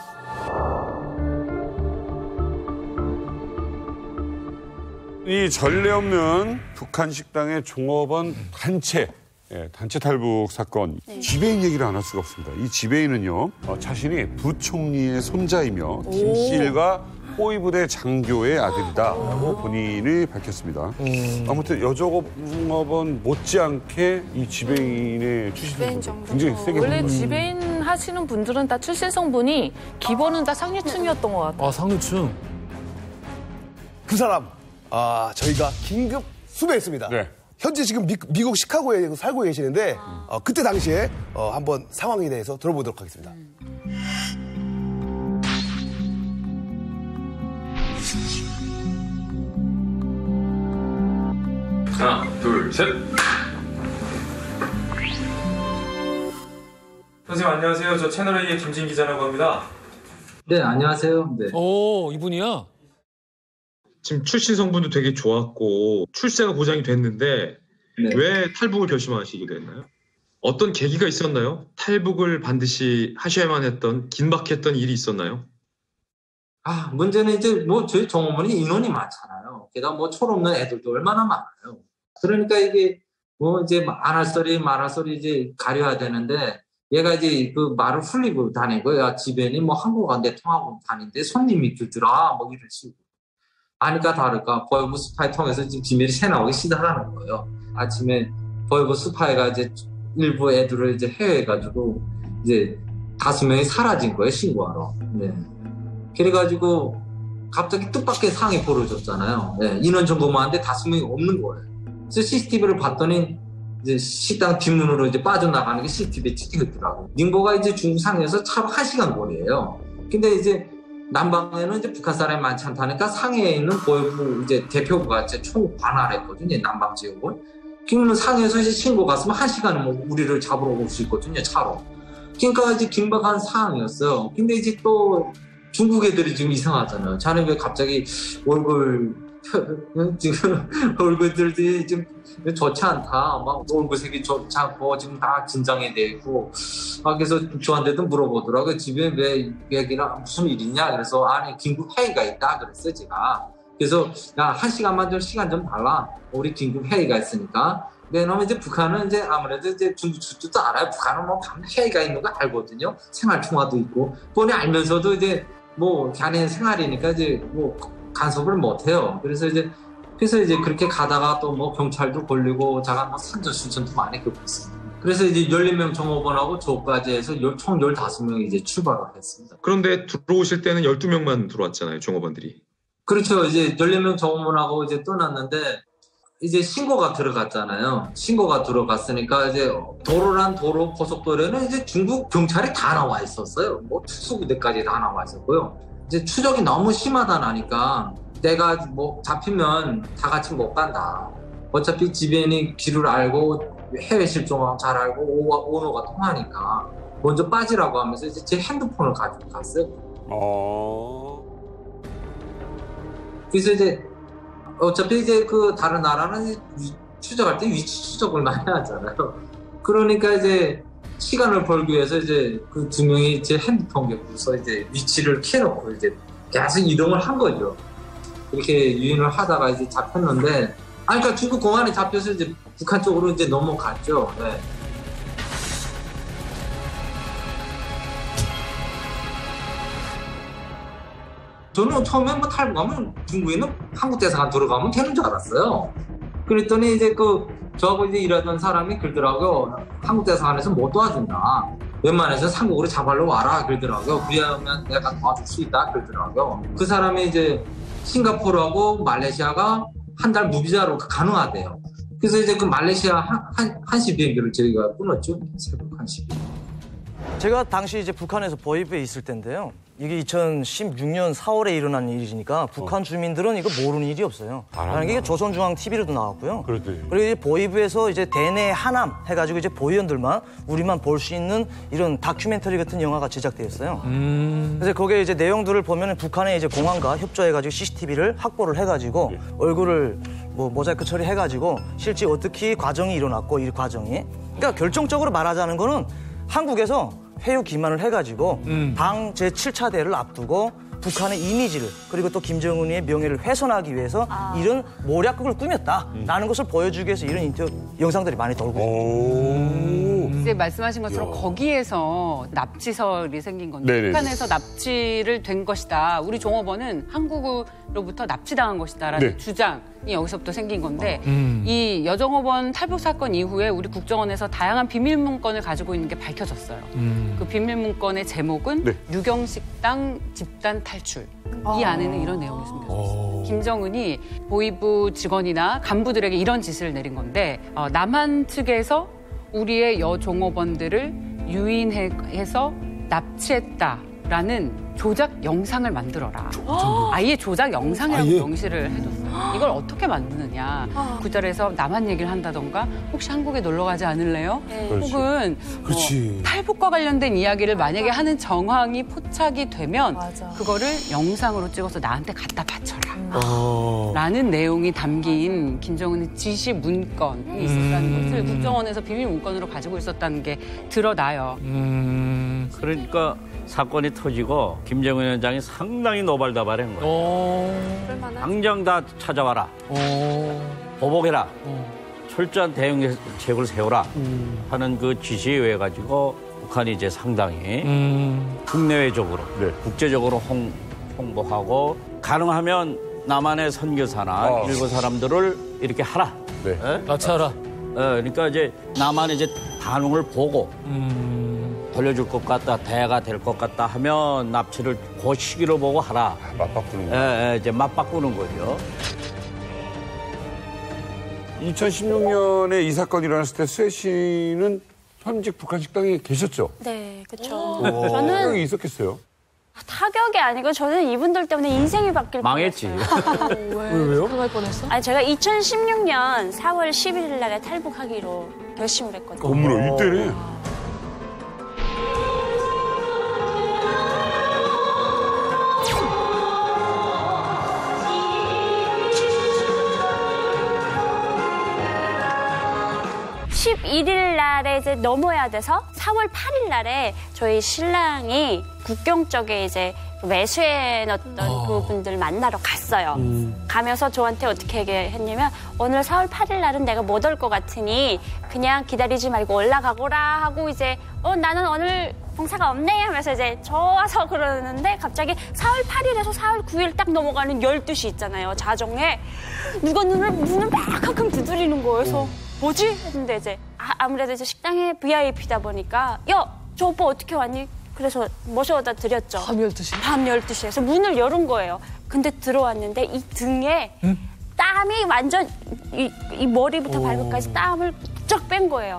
[SPEAKER 4] 이 전례 없는 북한 식당의 종업원 단체, 예, 단체 탈북 사건. 네. 지배인 얘기를 안 할 수가 없습니다. 이 지배인은요, 어, 자신이 부총리의 손자이며 김씨일과 호위부대 장교의 아들이다라고 본인이 밝혔습니다. 음. 아무튼 여종업원 못지않게 이 지배인의 출신 성분 굉장히 세게
[SPEAKER 19] 원래
[SPEAKER 4] 보는
[SPEAKER 19] 지배인 하시는 분들은 다 출신 성분이 기본은 다 상류층이었던 것 같아요.
[SPEAKER 3] 아 상류층.
[SPEAKER 22] 그 사람 아 저희가 긴급 수배했습니다. 네. 현재 지금 미, 미국 시카고에 살고 계시는데 아. 어, 그때 당시에 어, 한번 상황에 대해서 들어보도록 하겠습니다. 음.
[SPEAKER 23] 하나, 둘, 셋.
[SPEAKER 24] 선생님 안녕하세요. 저 채널A의 김진 기자라고 합니다.
[SPEAKER 8] 네, 안녕하세요. 네.
[SPEAKER 3] 오, 이분이야?
[SPEAKER 24] 지금 출신 성분도 되게 좋았고 출세가 보장이 됐는데 네. 왜 탈북을 결심하시게 됐나요? 어떤 계기가 있었나요? 탈북을 반드시 하셔야만 했던 긴박했던 일이 있었나요?
[SPEAKER 8] 아, 문제는 이제 뭐 저희 종업원이 인원이 많잖아요. 게다가 뭐 철없는 애들도 얼마나 많아요. 그러니까 이게 뭐 이제 안 할 소리 말할 소리 이제 가려야 되는데 얘가 이제 그 말을 흘리고 다니고 야 집에는 뭐 한국 안돼 통하고 다니는데 손님이 들더라 뭐 이런 식으로. 아니까 다를까 보이브 스파이 통해서 지금 비밀이 새나오기 시작하는 거예요. 아침에 보이브 스파이가 이제 일부 애들을 이제 해외에 가지고 이제 다섯 명이 사라진 거예요 신고하러. 네. 그래가지고 갑자기 뜻밖의 상황이 벌어졌잖아요. 네. 인원 정보만 하는데 다섯 명이 없는 거예요. 그래서 씨씨티비를 봤더니 이제 식당 뒷문으로 이제 빠져나가는 게 씨씨티비에 찍혀있더라고. 닝보가 이제 중국 상해에서 차로 한 시간 거리예요. 근데 이제 남방에는 이제 북한 사람이 많지 않다니까 상해에 있는 보이부 이제 대표부가 이제 총 관할했거든요. 남방 지역을. 그러면 상해에서 이제 신고 갔으면 한 시간은 뭐 우리를 잡으러 올 수 있거든요. 차로. 그러니까 이제 긴박한 상황이었어요. 근데 이제 또 중국 애들이 지금 이상하잖아요. 자네 왜 갑자기 얼굴 지금 얼굴들이 좀 좋지 않다. 막 얼굴색이 좋지 않고 지금 다 긴장이 되고. 아, 그래서 저한테도 물어보더라고요. 집에 왜 얘기나 무슨 일 있냐. 그래서 안에 긴급 회의가 있다. 그랬어요, 제가. 그래서 야, 한 시간만 좀 시간 좀 달라. 우리 긴급 회의가 있으니까. 왜냐면 이제 북한은 이제 아무래도 이제 중국 수도 알아요. 북한은 뭐 밤 회의가 있는 거 알거든요. 생활 통화도 있고. 뻔히 알면서도 이제 뭐 자네 생활이니까 이제 뭐 간섭을 못 해요. 그래서 이제 그래서 이제 그렇게 가다가 또 뭐 경찰도 걸리고 자가 뭐 산전수전도 많이 겪었습니다. 그래서 이제 열네 명 종업원하고 저까지 해서 총 열다섯 명이 이제 출발을 했습니다.
[SPEAKER 24] 그런데 들어오실 때는 열두 명만 들어왔잖아요, 종업원들이.
[SPEAKER 8] 그렇죠. 이제 열네 명 종업원하고 이제 떠났는데 이제 신고가 들어갔잖아요. 신고가 들어갔으니까 이제 도로란 도로 고속도로에는 이제 중국 경찰이 다 나와 있었어요. 뭐 특수부대까지 다 나와 있었고요. 이제 추적이 너무 심하다 나니까 내가 뭐 잡히면 다 같이 못 간다. 어차피 지배인이 길을 알고 해외 실종하고 잘 알고 오너가 통하니까 먼저 빠지라고 하면서 이제 제 핸드폰을 가지고 갔어요. 어. 그래서 이제 어차피 이제 그 다른 나라는 추적할 때 위치 추적을 많이 하잖아요. 그러니까 이제 시간을 벌기 위해서 이제 그 두 명이 제 핸드폰 갖고서 이제 위치를 캐놓고 이제 계속 이동을 한 거죠. 그렇게 유인을 하다가 이제 잡혔는데, 아, 그러니까 중국 공안에 잡혀서 이제 북한 쪽으로 이제 넘어갔죠. 네. 저는 처음에 뭐 탈북하면 중국에는 한국 대사관 들어가면 되는 줄 알았어요. 그랬더니 이제 그 저하고 이제 일하던 사람이 그러더라고요. 한국 대사관에서 못 도와준다. 웬만해서 한국으로 잡아러 와라 그러더라고요. 그러면 내가 도와줄 수 있다 그러더라고요. 그 사람이 이제 싱가포르하고 말레이시아가 한 달 무비자로 가능하대요. 그래서 이제 그 말레이시아 한, 한, 한시 비행기를 저희가 끊었죠. 새벽 한 시.
[SPEAKER 2] 제가 당시 이제 북한에서 보위부에 있을 때인데요. 이게 이천십육 년 사월에 일어난 일이니까 북한 어. 주민들은 이거 모르는 일이 없어요. 만약에 이게 조선중앙티비로도 나왔고요.
[SPEAKER 4] 그렇지.
[SPEAKER 2] 그리고 이제 보위부에서 이제 대내 하남 해가지고 이제 보위원들만 우리만 볼 수 있는 이런 다큐멘터리 같은 영화가 제작되었어요. 음. 그래서 거기에 이제 내용들을 보면은 북한의 이제 공안과 협조해가지고 씨씨티비를 확보를 해가지고 네. 얼굴을 뭐 모자이크 처리해가지고 실제 어떻게 과정이 일어났고 이 과정이. 그러니까 결정적으로 말하자는 거는 한국에서 회유 기만을 해가지고 음. 당 제칠 차 대를 앞두고 북한의 이미지를 그리고 또 김정은의 명예를 훼손하기 위해서 아. 이런 모략극을 꾸몄다라는 음. 것을 보여주기 위해서 이런 인터뷰 영상들이 많이 돌고 있습니다.
[SPEAKER 21] 이제 말씀하신 것처럼 야. 거기에서 납치설이 생긴 건데 네네. 북한에서 납치를 된 것이다. 우리 종업원은 한국으로부터 납치당한 것이다라는 네. 주장이 여기서부터 생긴 건데 어. 음. 이 여종업원 탈북 사건 이후에 우리 국정원에서 다양한 비밀 문건을 가지고 있는 게 밝혀졌어요. 음. 그 비밀 문건의 제목은 네. 유경식당 집단 탈출. 아. 이 안에는 이런 내용이 숨겨져 있어요. 김정은이 보위부 직원이나 간부들에게 이런 지시를 내린 건데 어, 남한 측에서 우리의 여종업원들을 유인해서 납치했다라는 조작 영상을 만들어라. 아예 조작 영상이라고 아예? 명시를 해뒀어요. 이걸 어떻게 만드느냐. 아. 그 자리에서 남한 얘기를 한다던가 혹시 한국에 놀러 가지 않을래요? 네. 혹은 뭐 탈북과 관련된 이야기를 만약에 하는 정황이 포착이 되면 맞아. 그거를 영상으로 찍어서 나한테 갖다 바쳐라. 음. 아. 라는 내용이 담긴 김정은의 지시 문건이 있었다는 음. 것을 국정원에서 비밀 문건으로 가지고 있었다는 게 드러나요.
[SPEAKER 20] 음. 그러니까 사건이 터지고 김정은 위원장이 상당히 노발다발한 거예요. 당장 다 찾아와라. 오. 보복해라. 오. 철저한 대응 대책을 세워라. 음. 하는 그 지시에 의해 가지고 북한이 이제 상당히 음. 국내외적으로, 네. 국제적으로 홍, 홍보하고 가능하면 남한의 선교사나 어. 일부 사람들을 이렇게 하라.
[SPEAKER 3] 네. 납치하라.
[SPEAKER 20] 네, 그러니까 이제 남한의 이제 반응을 보고. 음. 돌려줄 것 같다, 대가 될 것 같다 하면 납치를 그 시기로 보고 하라.
[SPEAKER 4] 맞바꾸는
[SPEAKER 20] 거죠. 예, 예, 이제 맞바꾸는 거죠.
[SPEAKER 4] 이천십육 년에 이 사건이 일어났을 때 수혜 씨는 현직 북한 식당에 계셨죠?
[SPEAKER 5] 네, 그렇죠.
[SPEAKER 4] 저는
[SPEAKER 5] 저는
[SPEAKER 4] 있었겠어요.
[SPEAKER 5] 타격이 아니고 저는 이분들 때문에 인생이 바뀔
[SPEAKER 20] 망했지.
[SPEAKER 5] 뻔했어요.
[SPEAKER 20] 왜, 왜요?
[SPEAKER 5] 당할 뻔했어? 아니 제가 이천십육 년 사월 십일일 날에 탈북하기로 결심을 했거든요.
[SPEAKER 4] 어머나, 이때네.
[SPEAKER 5] 십일일 날에 이제 넘어야 돼서 사월 팔일 날에 저희 신랑이 국경 쪽에 이제 매수해 놨던
[SPEAKER 9] 어.
[SPEAKER 5] 그분들 만나러 갔어요.
[SPEAKER 9] 음.
[SPEAKER 5] 가면서 저한테 어떻게 얘기했냐면 오늘 사월 팔일 날은 내가 못 올 것 같으니 그냥 기다리지 말고 올라가거라 하고 이제 어 나는 오늘 봉사가 없네 하면서 이제 좋아서 그러는데 갑자기 사월 팔일에서 사월 구일 딱 넘어가는 열두 시 있잖아요. 자정에 누가 눈을 문을 막 가끔 두드리는 거예요. 그래서 뭐지? 했는데 이제 아, 아무래도 이제 식당에 브이아이피다 보니까 야, 저 오빠 어떻게 왔니? 그래서 모셔다 드렸죠. 밤 열두 시? 밤 열두 시에서 문을 열은 거예요. 근데 들어왔는데 이 등에 응? 땀이 완전 이, 이 머리부터 발끝까지 땀을 쫙 뺀 거예요.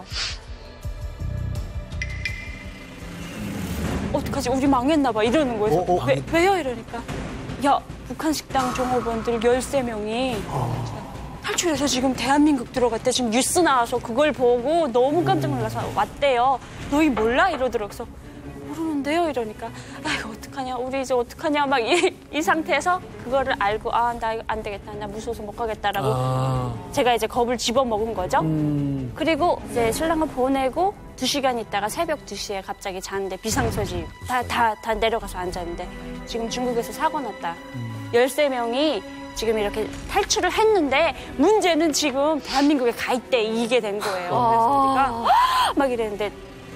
[SPEAKER 5] 어떡하지? 우리 망했나 봐 이러는 거예요.
[SPEAKER 9] 어, 어,
[SPEAKER 5] 왜, 왜요? 이러니까 야, 북한 식당 종업원들 열세 명이 탈출해서 지금 대한민국 들어갔대. 지금 뉴스 나와서 그걸 보고 너무 깜짝 놀라서 왔대요. 너희 몰라? 이러더라고요. 그래서 모르는데요? 이러니까 아이고 어떡하냐. 우리 이제 어떡하냐. 막 이 이 상태에서 그거를 알고 아, 나 이거 안 되겠다. 나 무서워서 못 가겠다라고
[SPEAKER 9] 아.
[SPEAKER 5] 제가 이제 겁을 집어먹은 거죠. 음. 그리고 이제 신랑을 보내고 두 시간 있다가 새벽 두 시에 갑자기 자는데 비상소지 다, 다, 다 내려가서 앉았는데 지금 중국에서 사고 났다. 열세 명이 지금 이렇게 탈출을 했는데 문제는 지금 대한민국에 가 있대. 이게 된 거예요. 그래서 우리가 막 이랬는데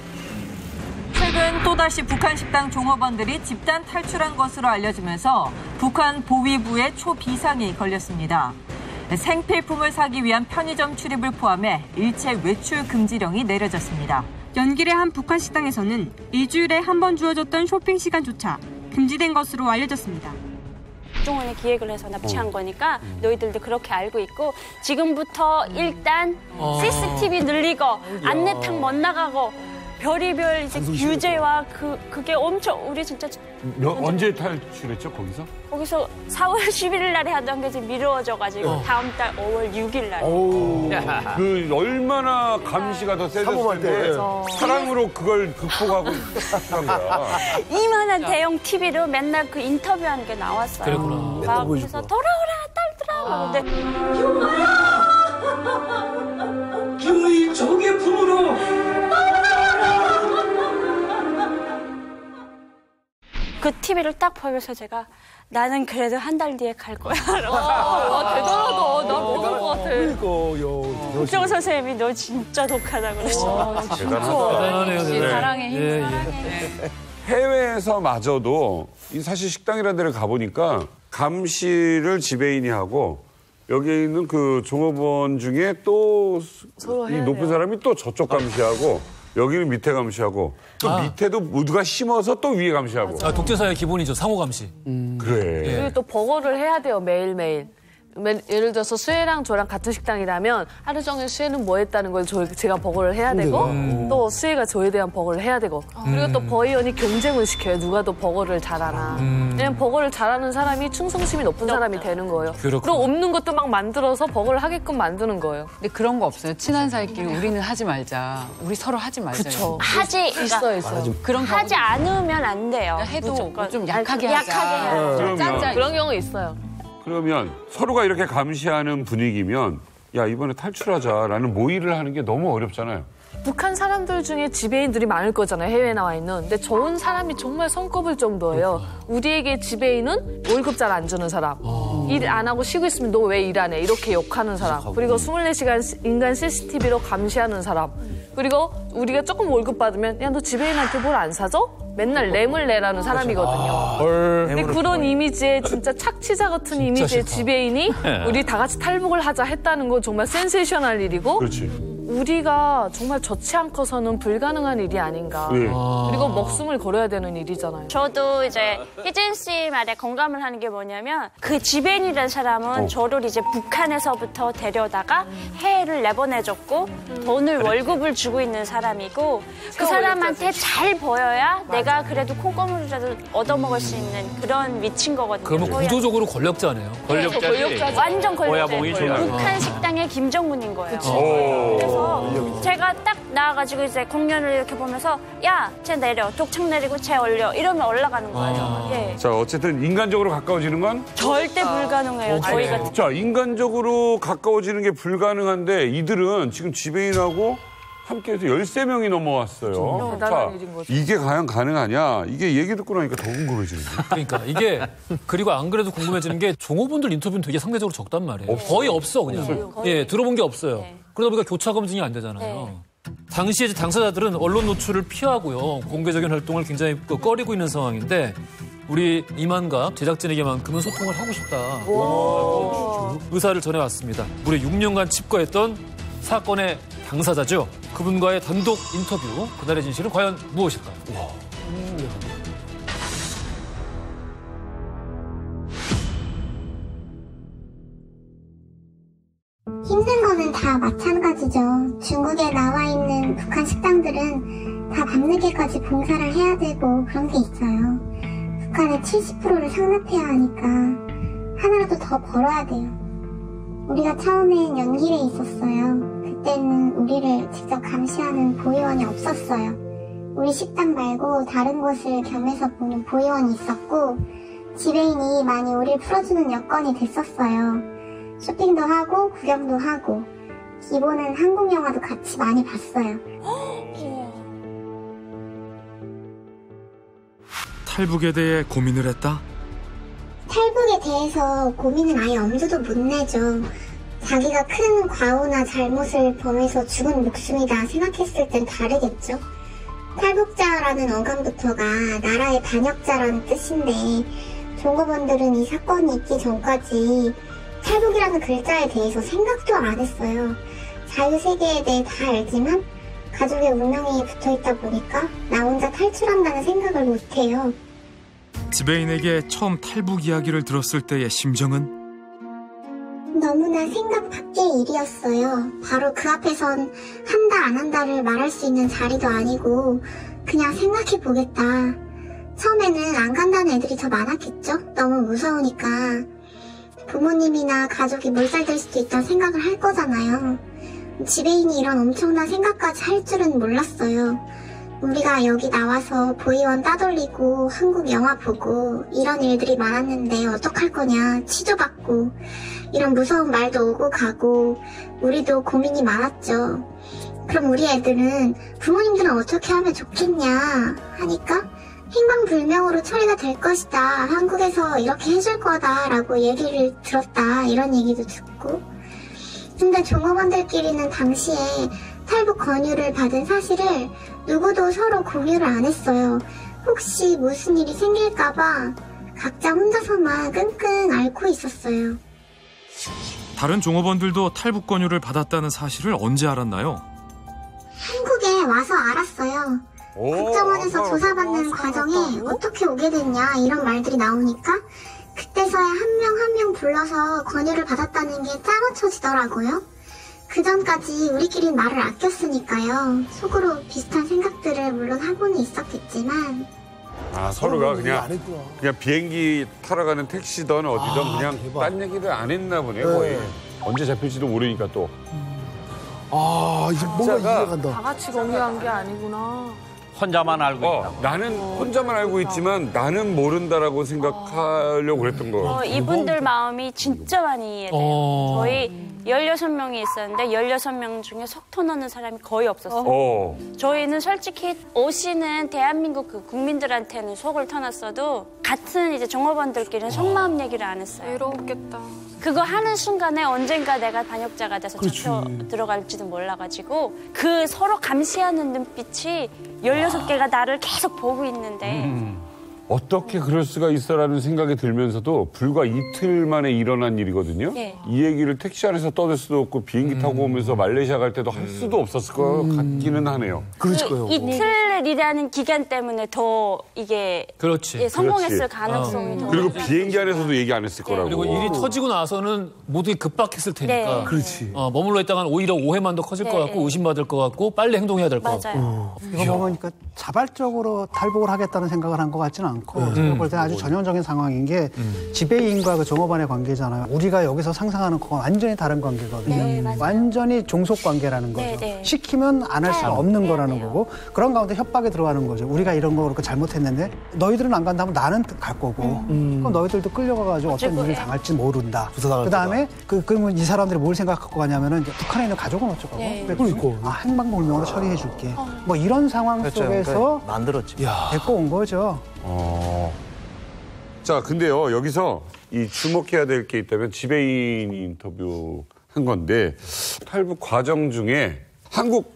[SPEAKER 13] 최근 또다시 북한 식당 종업원들이 집단 탈출한 것으로 알려지면서 북한 보위부의 초비상이 걸렸습니다. 생필품을 사기 위한 편의점 출입을 포함해 일체 외출 금지령이 내려졌습니다.
[SPEAKER 14] 연길의 한 북한 식당에서는 일주일에 한 번 주어졌던 쇼핑 시간조차 금지된 것으로 알려졌습니다.
[SPEAKER 5] 국정원이 기획을 해서 납치한 거니까 너희들도 그렇게 알고 있고 지금부터 일단
[SPEAKER 9] 어.
[SPEAKER 5] 씨씨티비 늘리고 안내탕 못 나가고 별의별 이제 규제와 그 그게 엄청 우리 진짜
[SPEAKER 4] 몇, 언제 탈출했죠, 거기서?
[SPEAKER 5] 거기서 사월 십일일 날에 하던 게 지금 미뤄져가지고
[SPEAKER 4] 어.
[SPEAKER 5] 다음 달 오월 육일 날에.
[SPEAKER 4] 그 얼마나 감시가 더 세졌을 텐데 사랑으로 그걸 극복하고 한 거야.
[SPEAKER 5] 이만한 대형 티비로 맨날 그 인터뷰하는 게 나왔어요.
[SPEAKER 4] 그랬구나.
[SPEAKER 5] 막 그래서 돌아오라 딸들아. 근데
[SPEAKER 16] 기어이 적의 품으로
[SPEAKER 5] 그 티비를 딱 보면서 제가 나는 그래도 한 달 뒤에 갈 거야.
[SPEAKER 19] 와, 대단하다. 나 못할 것 같아.
[SPEAKER 22] 그러니까,
[SPEAKER 5] 국정 선생님이 너 진짜 독하다 그러죠.
[SPEAKER 3] 대단하네요.
[SPEAKER 5] 역시
[SPEAKER 3] 네.
[SPEAKER 5] 사랑의 힘.
[SPEAKER 3] 예,
[SPEAKER 5] 사랑의
[SPEAKER 4] 해외에서마저도 이 사실 식당이라는 데를 가보니까 감시를 지배인이 하고 여기 있는 그 종업원 중에 또 이 높은 사람이 또 저쪽 감시하고 여기는 밑에 감시하고 또
[SPEAKER 3] 아.
[SPEAKER 4] 밑에도 모두가 심어서 또 위에 감시하고.
[SPEAKER 3] 아, 독재사의 기본이죠. 상호 감시.
[SPEAKER 4] 그래.
[SPEAKER 19] 그리고 또 버거를 해야 돼요, 매일매일. 매- 예를 들어서 수혜랑 저랑 같은 식당이라면 하루 종일 수혜는 뭐 했다는 걸 저, 제가 버거를 해야 되고
[SPEAKER 3] 음.
[SPEAKER 19] 또 수혜가 저에 대한 버거를 해야 되고 그리고 또 버이원이 경쟁을 시켜요. 누가 더 버거를 잘하나.
[SPEAKER 3] 음.
[SPEAKER 19] 왜냐면 버거를 잘하는 사람이 충성심이 높은 사람이 되는 거예요.
[SPEAKER 21] 그렇구나.
[SPEAKER 19] 그리고 없는 것도 막 만들어서 버거를 하게끔 만드는 거예요.
[SPEAKER 21] 근데 그런 거 없어요. 친한 사이끼리 우리는 하지 말자. 우리 서로 하지 말자.
[SPEAKER 19] 그쵸.
[SPEAKER 5] 하지
[SPEAKER 19] 있어, 있어.
[SPEAKER 21] 그런
[SPEAKER 5] 하지 않으면 안 돼요.
[SPEAKER 21] 해도
[SPEAKER 5] 무조건.
[SPEAKER 21] 좀 약하게
[SPEAKER 5] 아니,
[SPEAKER 21] 하자.
[SPEAKER 5] 약하게 해야
[SPEAKER 4] 어.
[SPEAKER 5] 돼요.
[SPEAKER 4] 그러면-
[SPEAKER 19] 그런 경우 있어요.
[SPEAKER 4] 그러면 서로가 이렇게 감시하는 분위기면 야 이번에 탈출하자라는 모의를 하는 게 너무 어렵잖아요.
[SPEAKER 19] 북한 사람들 중에 지배인들이 많을 거잖아요. 해외에 나와 있는. 근데 좋은 사람이 정말 손꼽을 정도예요. 우리에게 지배인은 월급 잘 안 주는 사람. 일 안 하고 쉬고 있으면 너 왜 일 안 해? 이렇게 욕하는 사람. 그리고 이십사 시간 인간 씨씨티비로 감시하는 사람. 그리고 우리가 조금 월급 받으면 야 너 지배인한테 뭘 안 사줘? 맨날 뇌물 내라는 사람이거든요. 근데 그런 이미지에 진짜 착취자 같은 이미지의
[SPEAKER 3] 싫다.
[SPEAKER 19] 지배인이 우리 다 같이 탈북을 하자 했다는 건 정말 센세이셔널 일이고
[SPEAKER 4] 그렇지.
[SPEAKER 19] 우리가 정말 좋지 않고서는 불가능한 일이 아닌가.
[SPEAKER 4] 네.
[SPEAKER 19] 그리고 목숨을 걸어야 되는 일이잖아요.
[SPEAKER 5] 저도 이제 희진 씨 말에 공감을 하는 게 뭐냐면 그 지벤이라는 사람은
[SPEAKER 19] 어.
[SPEAKER 5] 저를 이제 북한에서부터 데려다가 해외를 내보내줬고 돈을 월급을 주고 있는 사람이고 그 사람한테 잘 보여야 내가 그래도 콩고물이라도 얻어먹을 수 있는 그런 위치인 거거든요.
[SPEAKER 3] 그러면 구조적으로 권력자네요.
[SPEAKER 5] 권력자지. 권력자지. 완전
[SPEAKER 3] 오야봉이
[SPEAKER 5] 권력자예요.
[SPEAKER 3] 좋아요.
[SPEAKER 5] 북한 식당의 김정문인 거예요.
[SPEAKER 3] 오.
[SPEAKER 5] 그래서 제가 딱 나와가지고 이제 공연을 이렇게 보면서 야, 쟤 내려. 독창 내리고 쟤 올려. 이러면 올라가는 거예요. 예.
[SPEAKER 4] 자, 어쨌든 인간적으로 가까워지는 건?
[SPEAKER 5] 절대 불가능해요. 저희 같은.
[SPEAKER 4] 자, 인간적으로 가까워지는 게 불가능한데 이들은 지금 지배인하고 함께해서 열세 명이 넘어왔어요. 자,
[SPEAKER 19] 대단한 일인 거죠.
[SPEAKER 4] 이게 과연 가능하냐? 이게 얘기 듣고 나니까 더 궁금해지는데.
[SPEAKER 3] 그러니까 이게 그리고 안 그래도 궁금해지는 게 종업원들 인터뷰는 되게 상대적으로 적단 말이에요.
[SPEAKER 4] 없어요.
[SPEAKER 3] 거의 없어 그냥.
[SPEAKER 4] 없어요.
[SPEAKER 3] 예, 들어본 게 없어요. 그러다 보니까 교차 검증이 안 되잖아요.
[SPEAKER 5] 네.
[SPEAKER 3] 당시에 이제 당사자들은 언론 노출을 피하고요. 공개적인 활동을 굉장히 꺼리고 있는 상황인데 우리 이만갑 제작진에게만큼은 소통을 하고 싶다. 의사를 전해왔습니다. 무려 육 년간 칩거했던 사건의 당사자죠. 그분과의 단독 인터뷰, 그날의 진실은 과연 무엇일까요?
[SPEAKER 1] 힘든 거는 다 마찬가지죠. 중국에 나와 있는 북한 식당들은 다 밤늦게까지 봉사를 해야 되고 그런 게 있어요. 북한의 칠십 퍼센트를 상납해야 하니까 하나라도 더 벌어야 돼요. 우리가 처음엔 연길에 있었어요. 그때는 우리를 직접 감시하는 보위원이 없었어요. 우리 식당 말고 다른 곳을 겸해서 보는 보위원이 있었고 지배인이 많이 우리를 풀어주는 여건이 됐었어요. 쇼핑도 하고 구경도 하고 기본은 한국 영화도 같이 많이 봤어요.
[SPEAKER 7] 탈북에 대해 고민을 했다?
[SPEAKER 1] 탈북에 대해서 고민은 아예 엄두도 못 내죠. 자기가 큰 과오나 잘못을 범해서 죽은 목숨이다 생각했을 땐 다르겠죠. 탈북자라는 어감부터가 나라의 반역자라는 뜻인데 종업원들은 이 사건이 있기 전까지 탈북이라는 글자에 대해서 생각도 안 했어요. 자유세계에 대해 다 알지만 가족의 운명이 붙어있다 보니까 나 혼자 탈출한다는 생각을 못해요.
[SPEAKER 7] 지배인에게 처음 탈북 이야기를 들었을 때의 심정은?
[SPEAKER 1] 너무나 생각 밖의 일이었어요. 바로 그 앞에선 한다 안 한다를 말할 수 있는 자리도 아니고 그냥 생각해보겠다. 처음에는 안 간다는 애들이 더 많았겠죠? 너무 무서우니까. 부모님이나 가족이 몰살될 수도 있다는 생각을 할 거잖아요. 지배인이 이런 엄청난 생각까지 할 줄은 몰랐어요. 우리가 여기 나와서 보위원 따돌리고 한국 영화 보고 이런 일들이 많았는데 어떡할 거냐, 취조받고 이런 무서운 말도 오고 가고 우리도 고민이 많았죠. 그럼 우리 애들은 부모님들은 어떻게 하면 좋겠냐 하니까 행방불명으로 처리가 될 것이다. 한국에서 이렇게 해줄 거다 라고 얘기를 들었다. 이런 얘기도 듣고. 근데 종업원들끼리는 당시에 탈북 권유를 받은 사실을 누구도 서로 공유를 안 했어요. 혹시 무슨 일이 생길까봐 각자 혼자서만 끙끙 앓고 있었어요.
[SPEAKER 7] 다른 종업원들도 탈북 권유를 받았다는 사실을 언제 알았나요?
[SPEAKER 1] 한국에 와서 알았어요. 국정원에서 조사받는 과정에 어떻게 오게 됐냐 이런 말들이 나오니까 그때서야 한 명 한 명 불러서 권유를 받았다는 게 짜맞춰지더라고요. 그 전까지 우리끼리 말을 아꼈으니까요. 속으로 비슷한 생각들을 물론 하고는 있었겠지만
[SPEAKER 4] 아, 서로가 그냥 그냥 비행기 타러 가는 택시든 어디든
[SPEAKER 22] 아,
[SPEAKER 4] 그냥
[SPEAKER 22] 대박.
[SPEAKER 4] 딴 얘기를 안 했나 보네요.
[SPEAKER 22] 네.
[SPEAKER 4] 거의. 언제 잡힐지도 모르니까 또.
[SPEAKER 22] 아, 이제 뭔가 이해가
[SPEAKER 19] 다
[SPEAKER 22] 간다.
[SPEAKER 19] 같이 공유한 게 아니구나.
[SPEAKER 20] 혼자만 알고
[SPEAKER 4] 어,
[SPEAKER 20] 있다고.
[SPEAKER 4] 나는 혼자만 알고 있지만 나는 모른다라고 생각하려고 그랬던 거.
[SPEAKER 5] 어, 이분들 마음이 진짜 많이 이해돼요.
[SPEAKER 4] 어.
[SPEAKER 5] 저희 열여섯 명이 있었는데 열여섯 명 중에 속 터놓는 사람이 거의 없었어요.
[SPEAKER 4] 어.
[SPEAKER 5] 저희는 솔직히 오시는 대한민국 그 국민들한테는 속을 터놨어도 같은 이제 종업원들끼리는 속마음 얘기를 안 했어요.
[SPEAKER 11] 외로웠겠다.
[SPEAKER 5] 그거 하는 순간에 언젠가 내가 반역자가 돼서 잡혀 들어갈지도 몰라가지고 그 서로 감시하는 눈빛이 열여섯 개가 나를 계속 보고 있는데
[SPEAKER 4] 음. 어떻게 그럴 수가 있어라는 생각이 들면서도 불과 이틀 만에 일어난 일이거든요.
[SPEAKER 5] 네.
[SPEAKER 4] 이 얘기를 택시 안에서 떠들 수도 없고 비행기
[SPEAKER 22] 음.
[SPEAKER 4] 타고 오면서 말레이시아 갈 때도 할 수도 없었을 것 같기는 하네요.
[SPEAKER 5] 그 이틀이라는 기간 때문에 더 이게
[SPEAKER 3] 그렇지.
[SPEAKER 5] 예, 성공했을
[SPEAKER 4] 그렇지.
[SPEAKER 5] 가능성이 더
[SPEAKER 4] 그리고
[SPEAKER 5] 높아요.
[SPEAKER 4] 비행기 안에서도 얘기 안 했을 거라고.
[SPEAKER 3] 그리고 일이 터지고 나서는 모두 급박했을 테니까.
[SPEAKER 5] 네.
[SPEAKER 22] 그렇지.
[SPEAKER 3] 어, 머물러 있다간 오히려 오해만 더 커질
[SPEAKER 5] 네,
[SPEAKER 3] 것 같고
[SPEAKER 5] 네.
[SPEAKER 3] 의심받을 것 같고 빨리 행동해야 될 것 같고.
[SPEAKER 5] 맞아요.
[SPEAKER 6] 이거 보니까 자발적으로 탈북을 하겠다는 생각을 한 것 같지는 않고
[SPEAKER 3] 음.
[SPEAKER 6] 제가 볼 때는 아주 전형적인 상황인 게
[SPEAKER 3] 음.
[SPEAKER 6] 지배인과 그 종업원의 관계잖아요. 우리가 여기서 상상하는 건 완전히 다른 관계거든요.
[SPEAKER 5] 네, 맞아요.
[SPEAKER 6] 완전히 종속 관계라는 거죠.
[SPEAKER 5] 네, 네.
[SPEAKER 6] 시키면 안 할 수가 없는
[SPEAKER 5] 네,
[SPEAKER 6] 거라는
[SPEAKER 5] 네.
[SPEAKER 6] 거고 그런 가운데 협박에 들어가는 거죠. 우리가 이런 거 그렇게 잘못했는데 너희들은 안 간다면 나는 갈 거고 그럼 너희들도 끌려가가지고 어떤 일을 당할지 모른다. 그 다음에 그, 그러면 이 사람들이 뭘 생각하고 가냐면은 이제 북한에 있는 가족은 어쩌고
[SPEAKER 5] 네.
[SPEAKER 6] 그러니까 아, 행방불명으로 처리해 줄게. 뭐 이런 상황
[SPEAKER 2] 그렇죠.
[SPEAKER 6] 속에서
[SPEAKER 2] 그러니까 만들었지.
[SPEAKER 6] 데리고 온 거죠.
[SPEAKER 4] 어. 자, 근데요, 여기서 이 주목해야 될 게 있다면 지배인 인터뷰 한 건데, 탈북 과정 중에 한국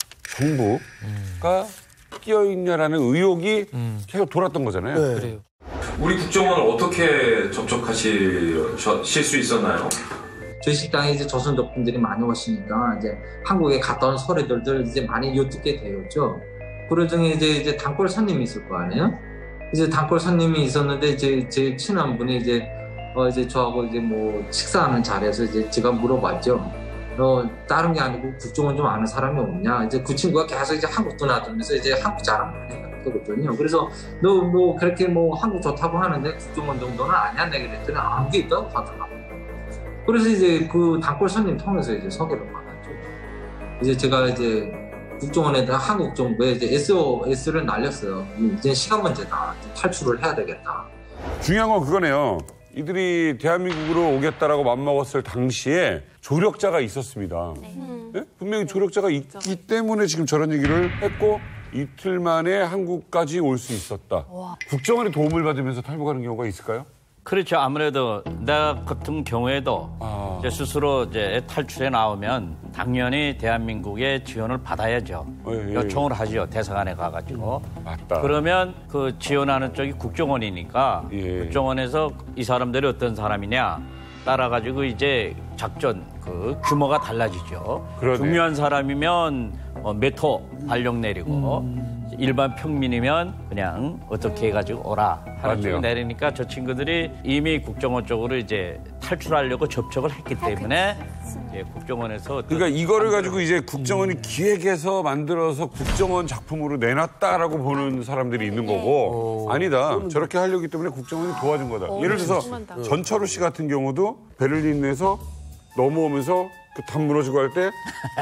[SPEAKER 4] 정부가 끼어있냐라는 의혹이 계속 돌았던 거잖아요.
[SPEAKER 22] 네.
[SPEAKER 3] 그래요.
[SPEAKER 24] 우리 국정원을 어떻게 접촉하실 수 있었나요?
[SPEAKER 8] 저희 식당에 이제 조선족 분들이 많이 오시니까 이제 한국에 갔다 온 소리들들 이제 많이 여쭙게 되었죠. 그 중에 이제 이제 단골 손님이 있을 거 아니에요? 이제 단골 손님이 있었는데 제, 제 친한 분이 이제 어 이제 저하고 이제 뭐 식사하는 자리에서 이제 제가 물어봤죠. 어 다른 게 아니고 국정원 좀 아는 사람이 없냐? 이제 그 친구가 계속 이제 한국 떠나들면서 이제 한국 자랑을 했거든요. 그래서 너 뭐 그렇게 뭐 한국 좋다고 하는데 국정원 정도는 아니야? 내가 그랬더니 아는 게 있다고 하더라고요. 그래서 이제 그 단골 손님 통해서 이제 소개를 받았죠. 이제 제가 이제 국정원에다 한국 정부에 이제 에스오에스를 날렸어요. 이제 시간 문제다. 탈출을 해야 되겠다.
[SPEAKER 4] 중요한 건 그거네요. 이들이 대한민국으로 오겠다라고 맘먹었을 당시에 조력자가 있었습니다. 네? 분명히 조력자가 있기 때문에 지금 저런 얘기를 했고 이틀 만에 한국까지 올 수 있었다. 국정원의 도움을 받으면서 탈북하는 경우가 있을까요?
[SPEAKER 20] 그렇죠. 아무래도 나 같은 경우에도
[SPEAKER 4] 아.
[SPEAKER 20] 이제 스스로 이제 탈출해 나오면 당연히 대한민국의 지원을 받아야죠.
[SPEAKER 4] 예, 예,
[SPEAKER 20] 요청을 하죠. 대사관에 가가지고.
[SPEAKER 4] 맞다.
[SPEAKER 20] 그러면 그 지원하는 쪽이 국정원이니까
[SPEAKER 4] 예.
[SPEAKER 20] 국정원에서 이 사람들이 어떤 사람이냐 따라가지고 이제 작전 그 규모가 달라지죠.
[SPEAKER 4] 그러네.
[SPEAKER 20] 중요한 사람이면 어, 메토 발령 내리고
[SPEAKER 4] 음.
[SPEAKER 20] 일반 평민이면 그냥 어떻게 해가지고 오라 하는 쪽을 내리니까 저 친구들이 이미 국정원 쪽으로 이제 탈출하려고 접촉을 했기 때문에 이제 국정원에서
[SPEAKER 4] 그러니까 이거를 가지고 이제 국정원이 기획해서 만들어서 국정원 작품으로 내놨다라고 보는 사람들이 있는 거고 아니다. 저렇게 하려기 때문에 국정원이 도와준 거다. 예를 들어서 전철우 씨 같은 경우도 베를린에서 넘어오면서 그 담 무너지고 할 때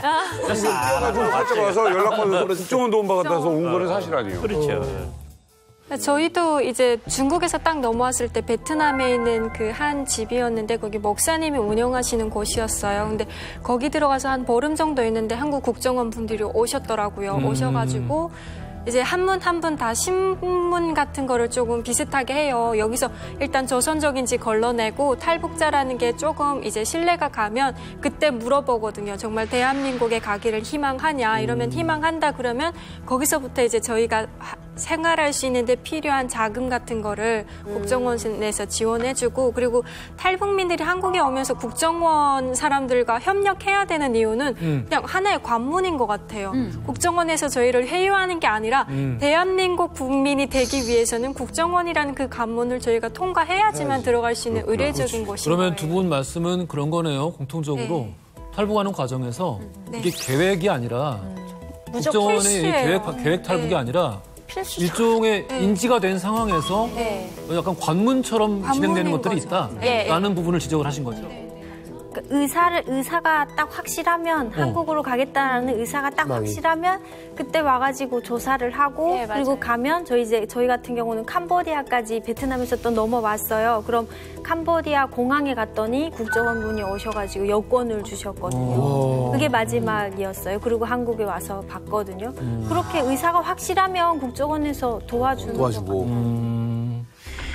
[SPEAKER 4] 뛰어가지고 살짝 와서 연락받아서 국정원 도움 받아서 온 거는 사실 아니에요.
[SPEAKER 20] 그렇죠.
[SPEAKER 9] 저희도 이제 중국에서 딱 넘어왔을 때 베트남에 있는 그 한 집이었는데 거기 목사님이 운영하시는 곳이었어요. 근데 거기 들어가서 한 보름 정도 있는데 한국 국정원 분들이 오셨더라고요.
[SPEAKER 15] 음.
[SPEAKER 9] 오셔가지고 이제 한 분 한 분 다 신문 같은 거를 조금 비슷하게 해요. 여기서 일단 조선족인지 걸러내고 탈북자라는 게 조금 이제 신뢰가 가면 그때 물어보거든요. 정말 대한민국에 가기를 희망하냐 이러면 희망한다 그러면 거기서부터 이제 저희가 생활할 수 있는데 필요한 자금 같은 거를 국정원에서 지원해주고 그리고 탈북민들이 한국에 오면서 국정원 사람들과 협력해야 되는 이유는
[SPEAKER 15] 음.
[SPEAKER 9] 그냥 하나의 관문인 것 같아요. 국정원에서 저희를 회유하는 게 아니라
[SPEAKER 15] 음.
[SPEAKER 9] 대한민국 국민이 되기 위해서는 국정원이라는 그 관문을 저희가 통과해야지만 들어갈 수 있는 의례적인 곳인
[SPEAKER 3] 그러면
[SPEAKER 9] 거예요.
[SPEAKER 3] 두 분 말씀은 그런 거네요. 공통적으로
[SPEAKER 9] 네.
[SPEAKER 3] 탈북하는 과정에서
[SPEAKER 9] 네.
[SPEAKER 3] 이게 계획이 아니라
[SPEAKER 9] 무조건
[SPEAKER 3] 국정원의 이
[SPEAKER 9] 필수예요.
[SPEAKER 3] 계획, 계획 탈북이
[SPEAKER 9] 네.
[SPEAKER 3] 아니라
[SPEAKER 9] 필수죠.
[SPEAKER 3] 일종의
[SPEAKER 9] 네.
[SPEAKER 3] 인지가 된 상황에서
[SPEAKER 9] 네.
[SPEAKER 3] 약간 관문처럼 진행되는
[SPEAKER 9] 관문인
[SPEAKER 3] 것들이
[SPEAKER 9] 거죠.
[SPEAKER 11] 네.
[SPEAKER 3] 있다라는 부분을 지적을 하신 거죠.
[SPEAKER 11] 그 의사를 의사가 딱 확실하면
[SPEAKER 3] 어.
[SPEAKER 11] 한국으로 가겠다는 의사가 딱
[SPEAKER 3] 희망이.
[SPEAKER 11] 확실하면 그때 와가지고 조사를 하고
[SPEAKER 9] 네,
[SPEAKER 11] 그리고 가면 저희 이제 저희 같은 경우는 캄보디아까지 베트남에서 또 넘어왔어요. 그럼 캄보디아 공항에 갔더니 국정원 분이 오셔가지고 여권을 주셨거든요.
[SPEAKER 15] 오.
[SPEAKER 11] 그게 마지막이었어요. 그리고 한국에 와서 봤거든요.
[SPEAKER 7] 음.
[SPEAKER 11] 그렇게 의사가 확실하면 국정원에서 도와주는
[SPEAKER 22] 도와주고.
[SPEAKER 7] 음.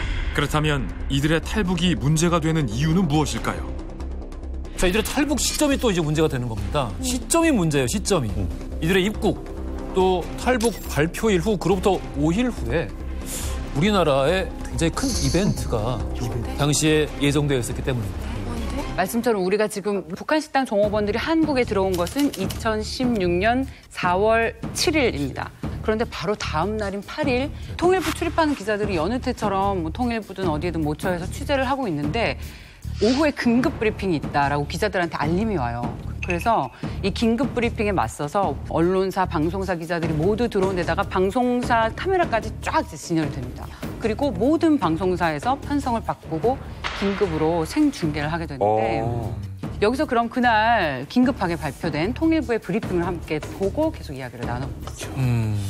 [SPEAKER 7] 그렇다면 이들의 탈북이 문제가 되는 이유는 무엇일까요?
[SPEAKER 3] 자, 이들의 탈북 시점이 또 이제 문제가 되는 겁니다. 시점이 문제예요, 시점이. 이들의 입국, 또 탈북 발표일 후, 그로부터 오 일 후에 우리나라에 굉장히 큰 이벤트가 당시에 예정되어 있었기 때문입니다.
[SPEAKER 21] 말씀처럼 우리가 지금 북한 식당 종업원들이 한국에 들어온 것은 이천십육 년 사월 칠일입니다. 그런데 바로 다음 날인 팔일 통일부 출입하는 기자들이 여느 때처럼 뭐 통일부든 어디에든 모처에서 취재를 하고 있는데 오후에 긴급 브리핑이 있다라고 기자들한테 알림이 와요. 그래서 이 긴급 브리핑에 맞서서 언론사, 방송사 기자들이 모두 들어온 데다가 방송사 카메라까지 쫙 진열이 됩니다. 그리고 모든 방송사에서 편성을 바꾸고 긴급으로 생중계를 하게 되는데 오. 여기서 그럼 그날 긴급하게 발표된 통일부의 브리핑을 함께 보고 계속 이야기를 나눠보죠. 음.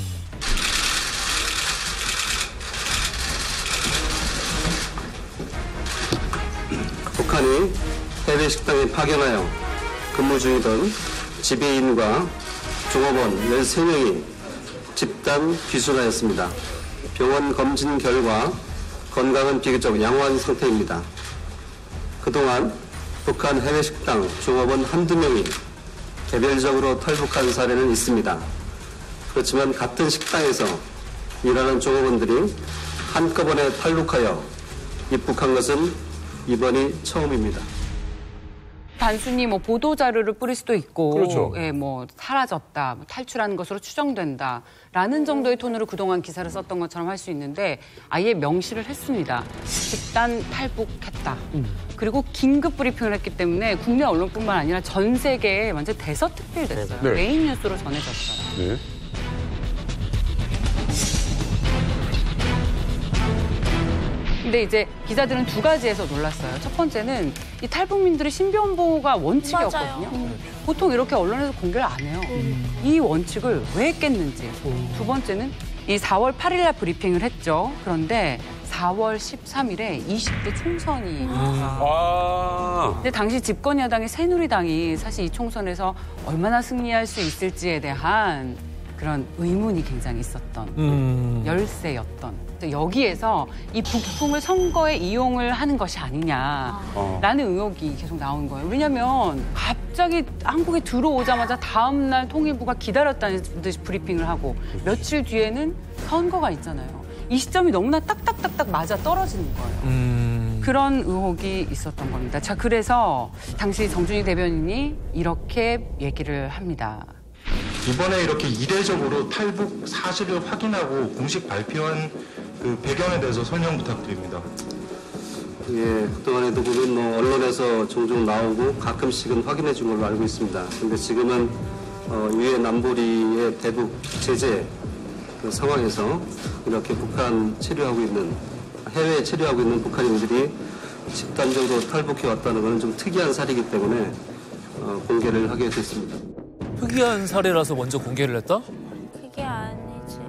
[SPEAKER 15] 북한이 해외 식당에 파견하여 근무 중이던 지배인과 종업원 열세 명이 집단 귀순하였습니다. 병원 검진 결과 건강은 비교적 양호한 상태입니다. 그동안 북한 해외 식당 종업원 한두 명이 개별적으로 탈북한 사례는 있습니다. 그렇지만 같은 식당에서 일하는 종업원들이 한꺼번에 탈북하여 입국한 것은 이번이 처음입니다.
[SPEAKER 21] 단순히 뭐 보도 자료를 뿌릴 수도 있고,
[SPEAKER 4] 그렇죠.
[SPEAKER 21] 예, 뭐 사라졌다, 뭐 탈출한 것으로 추정된다라는 정도의 톤으로 그동안 기사를 썼던 것처럼 할 수 있는데 아예 명시를 했습니다. 집단 탈북했다. 음. 그리고 긴급 브리핑을 했기 때문에 국내 언론뿐만 아니라 전 세계에 완전 대서특필됐어요.
[SPEAKER 4] 네.
[SPEAKER 21] 메인 뉴스로 전해졌어요.
[SPEAKER 4] 네.
[SPEAKER 21] 근데 이제 기자들은 두 가지에서 놀랐어요. 첫 번째는 이 탈북민들의 신변 보호가 원칙이었거든요. 음. 보통 이렇게 언론에서 공개를 안 해요. 음. 이 원칙을 왜 깼는지. 음. 두 번째는 이 사월 팔일 날 브리핑을 했죠. 그런데 사월 십삼일에 이십 대 총선이 있었어요.
[SPEAKER 4] 아.
[SPEAKER 21] 근데 당시 집권 여당의 새누리당이 사실 이 총선에서 얼마나 승리할 수 있을지에 대한 그런 의문이 굉장히 있었던 음. 열세였던. 여기에서 이 북풍을 선거에 이용을 하는 것이 아니냐라는 어. 의혹이 계속 나온 거예요. 왜냐하면 갑자기 한국에 들어오자마자 다음 날 통일부가 기다렸다는 듯이 브리핑을 하고 며칠 뒤에는 선거가 있잖아요. 이 시점이 너무나 딱딱딱딱 맞아 떨어지는 거예요. 음. 그런 의혹이 있었던 겁니다. 자, 그래서 당시 정준희 대변인이 이렇게 얘기를 합니다.
[SPEAKER 17] 이번에 이렇게 이례적으로 탈북 사실을 확인하고 공식 발표한 그 배경에 대해서 설명 부탁드립니다.
[SPEAKER 15] 예, 그동안에도 보면 뭐 언론에서 종종 나오고 가끔씩은 확인해 준 걸로 알고 있습니다. 그런데 지금은 어, 유엔 안보리의 대북 제재 그 상황에서 이렇게 북한 체류하고 있는 해외에 체류하고 있는 북한인들이 집단적으로 탈북해 왔다는 것은 좀 특이한 사례이기 때문에 어, 공개를 하게 됐습니다.
[SPEAKER 3] 특이한 사례라서 먼저 공개를 했다?
[SPEAKER 5] 그게 아니지.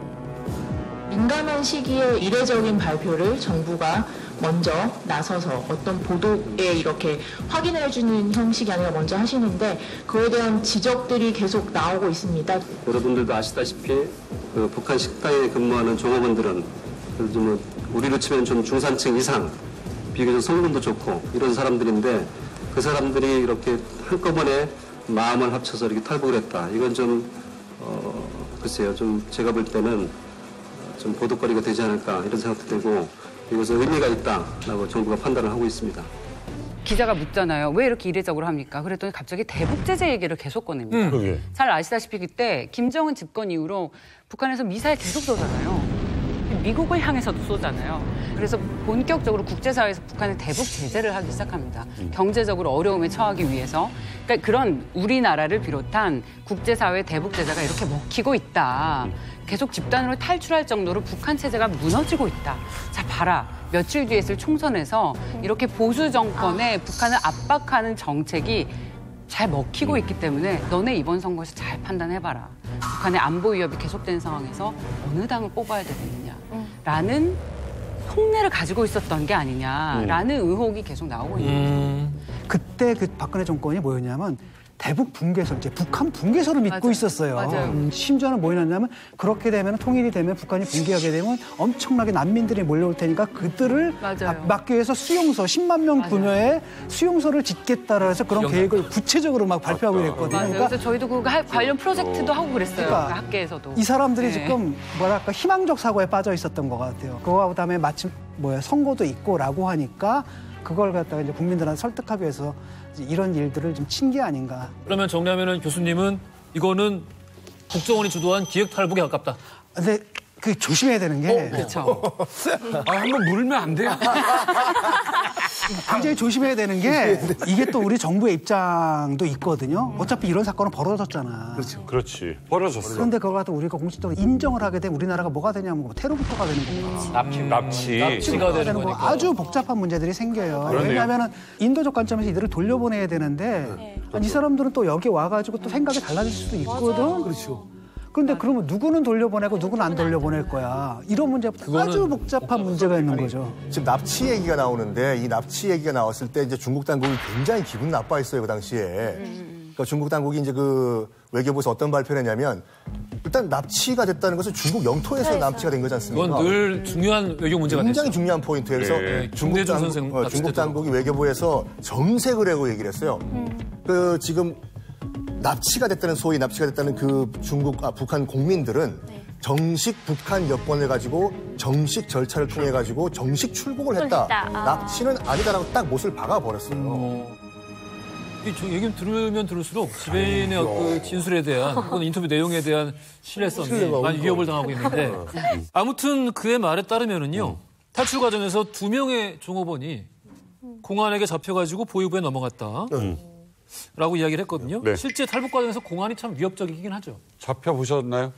[SPEAKER 18] 민감한 시기에 이례적인 발표를 정부가 먼저 나서서 어떤 보도에 이렇게 확인해주는 형식이 아니라 먼저 하시는데 그에 대한 지적들이 계속 나오고 있습니다.
[SPEAKER 15] 여러분들도 아시다시피 그 북한 식당에 근무하는 종업원들은 그래도 뭐 우리로 치면 좀 중산층 이상 비교적 성분도 좋고 이런 사람들인데 그 사람들이 이렇게 한꺼번에 마음을 합쳐서 이렇게 탈북을 했다. 이건 좀 어, 글쎄요, 좀 제가 볼 때는 좀 보도거리가 되지 않을까 이런 생각도 들고 이것은 의미가 있다라고 정부가 판단을 하고 있습니다.
[SPEAKER 21] 기자가 묻잖아요. 왜 이렇게 이례적으로 합니까? 그랬더니 갑자기 대북 제재 얘기를 계속 꺼냅니다.
[SPEAKER 4] 음.
[SPEAKER 21] 잘 아시다시피 그때 김정은 집권 이후로 북한에서 미사일 계속 쏘잖아요. 미국을 향해서도 쏘잖아요. 그래서 본격적으로 국제사회에서 북한에 대북 제재를 하기 시작합니다. 경제적으로 어려움에 처하기 위해서. 그러니까 그런 우리나라를 비롯한 국제사회 대북 제재가 이렇게 먹히고 있다. 계속 집단으로 탈출할 정도로 북한 체제가 무너지고 있다. 자, 봐라. 며칠 뒤에 있을 총선에서 이렇게 보수 정권에 북한을 압박하는 정책이 잘 먹히고 있기 때문에 너네 이번 선거에서 잘 판단해봐라. 북한의 안보 위협이 계속되는 상황에서 어느 당을 뽑아야 되느냐라는 속내를 가지고 있었던 게 아니냐라는 의혹이 계속 나오고 있는 거죠.
[SPEAKER 6] 음. 그때 그 박근혜 정권이 뭐였냐면 대북 분계선, 이제 북한 분계선을 믿고
[SPEAKER 21] 맞아요.
[SPEAKER 6] 있었어요.
[SPEAKER 21] 맞아요.
[SPEAKER 6] 음, 심지어는 뭐였냐면 그렇게 되면 통일이 되면 북한이 붕괴하게 되면 엄청나게 난민들이 몰려올 테니까 그들을
[SPEAKER 21] 맞아요.
[SPEAKER 6] 막기 위해서 수용소 십만 명 규모의 수용소를 짓겠다라 해서 그런
[SPEAKER 3] 기억나요.
[SPEAKER 6] 계획을 구체적으로 막 발표하고 이랬거든요.
[SPEAKER 21] 맞아요.
[SPEAKER 6] 그러니까
[SPEAKER 21] 그래서 저희도 그 할- 관련 프로젝트도 하고 그랬어요.
[SPEAKER 6] 그러니까
[SPEAKER 21] 그 학계에서도.
[SPEAKER 6] 이 사람들이
[SPEAKER 21] 네.
[SPEAKER 6] 지금 뭐랄까 희망적 사고에 빠져 있었던 것 같아요. 그거하고 그다음에 마침 뭐야 선거도 있고라고 하니까 그걸 갖다가 이제 국민들한테 설득하기 위해서 이제 이런 일들을 좀 친 게 아닌가.
[SPEAKER 3] 그러면 정리하면은 교수님은 이거는 국정원이 주도한 기획 탈북에 가깝다.
[SPEAKER 6] 근데 그 조심해야 되는 게
[SPEAKER 21] 그렇죠.
[SPEAKER 4] 아, 한번 물면 안 돼요?
[SPEAKER 6] 굉장히 조심해야 되는 게 이게 또 우리 정부의 입장도 있거든요. 어차피 이런 사건은 벌어졌잖아.
[SPEAKER 4] 그렇죠. 그렇지. 벌어졌어.
[SPEAKER 6] 그런데 그걸 갖다 우리가 공식적으로 인정을 하게 되면 우리나라가 뭐가 되냐면 뭐 테러부터가 되는 거고.
[SPEAKER 4] 납치. 납치.
[SPEAKER 3] 납치가 되는
[SPEAKER 6] 거
[SPEAKER 3] 거니까.
[SPEAKER 6] 아주 복잡한 문제들이 생겨요.
[SPEAKER 4] 그러네요.
[SPEAKER 6] 왜냐하면 인도적 관점에서 이들을 돌려보내야 되는데 아니, 이 사람들은 또 여기 와가지고 또 생각이 달라질 수도 있거든. 그렇죠. 그런데 그러면 누구는 돌려보내고 누구는 안 돌려보낼 거야. 이런 문제부터 아주 복잡한 문제가 있는 거죠.
[SPEAKER 10] 지금 납치 얘기가 나오는데 이 납치 얘기가 나왔을 때 이제 중국 당국이 굉장히 기분 나빠했어요 그 당시에. 그러니까 중국 당국이 이제 그 외교부에서 어떤 발표를 했냐면 일단 납치가 됐다는 것은 중국 영토에서 납치가 된 거지 않습니까?
[SPEAKER 3] 이건 늘 중요한 외교 문제가
[SPEAKER 10] 굉장히
[SPEAKER 3] 됐죠.
[SPEAKER 10] 중요한 포인트예요. 그래서
[SPEAKER 3] 네.
[SPEAKER 10] 중국,
[SPEAKER 3] 김대중
[SPEAKER 10] 당국,
[SPEAKER 3] 선생
[SPEAKER 10] 어,
[SPEAKER 3] 납치됐던
[SPEAKER 10] 중국 당국이 외교부에서 정색을 하고 얘기를 했어요. 그 지금 납치가 됐다는 소위 납치가 됐다는 그 중국 아 북한 국민들은 정식 북한 여권을 가지고 정식 절차를 통해 가지고 정식 출국을 했다.
[SPEAKER 5] 출국했다. 아.
[SPEAKER 10] 납치는 아니다라고 딱 못을 박아 버렸어요.
[SPEAKER 3] 어. 이 저 얘기 들으면 들을수록 지배인의 그 진술에 대한 혹은 인터뷰 내용에 대한 신뢰성이
[SPEAKER 10] 신뢰가
[SPEAKER 3] 많이 위협을 당하고 있는데 아무튼 그의 말에 따르면은요 탈출 과정에서 두 명의 종업원이 공안에게 잡혀가지고 보위부에 넘어갔다. 라고 이야기를 했거든요.
[SPEAKER 4] 네.
[SPEAKER 3] 실제 탈북 과정에서 공안이 참 위협적이긴 하죠.
[SPEAKER 4] 잡혀보셨나요?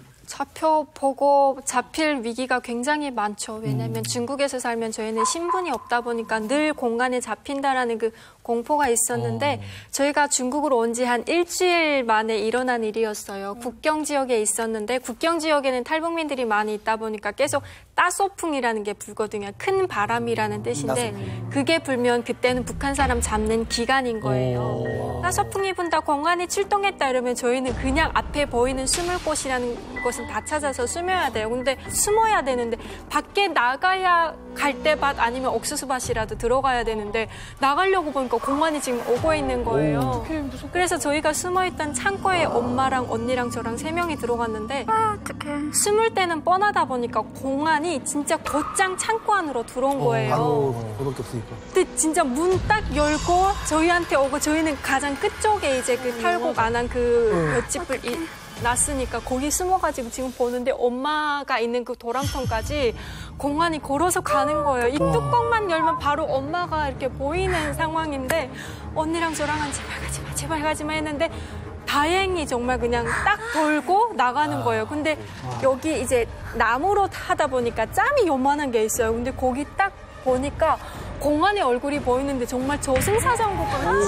[SPEAKER 9] 잡혀보고 잡힐 위기가 굉장히 많죠. 왜냐하면 중국에서 살면 저희는 신분이 없다 보니까 늘 공간에 잡힌다라는 그 공포가 있었는데 저희가 중국으로 온 지 한 일주일 만에 일어난 일이었어요. 국경 지역에 있었는데 국경 지역에는 탈북민들이 많이 있다 보니까 계속 따소풍이라는 게 불거든요. 큰 바람이라는 뜻인데 그게 불면 그때는 북한 사람 잡는 기간인 거예요. 따소풍이 분다 공안이 출동했다 이러면 저희는 그냥 앞에 보이는 숨을 곳이라는 것은 다 찾아서 숨어야 돼요. 근데 숨어야 되는데 밖에 나가야 갈대밭 아니면 옥수수밭이라도 들어가야 되는데 나가려고 보니까 공안이 지금 오고 있는 거예요. 그래서 저희가 숨어있던 창고에 엄마랑 언니랑 저랑 세 명이 들어갔는데 아, 어떡해. 숨을 때는 뻔하다 보니까 공안이 진짜 곧장 창고 안으로 들어온 거예요.
[SPEAKER 22] 바로 그밖에 없으니까.
[SPEAKER 9] 근데 진짜 문 딱 열고 저희한테 오고 저희는 가장 끝쪽에 이제 그 탈곡 안 한 그 볏짚을 이- 났으니까 거기 숨어가지고 지금 보는데 엄마가 있는 그 도람통까지 공안이 걸어서 가는 거예요. 이 뚜껑만 열면 바로 엄마가 이렇게 보이는 상황인데 언니랑 저랑은 제발 가지마 제발 가지마 했는데 다행히 정말 그냥 딱 돌고 나가는 거예요. 근데 여기 이제 나무로 하다 보니까 짬이 요만한 게 있어요. 근데 거기 딱 보니까 공안의 얼굴이 보이는데 정말 저승사자인 것 같이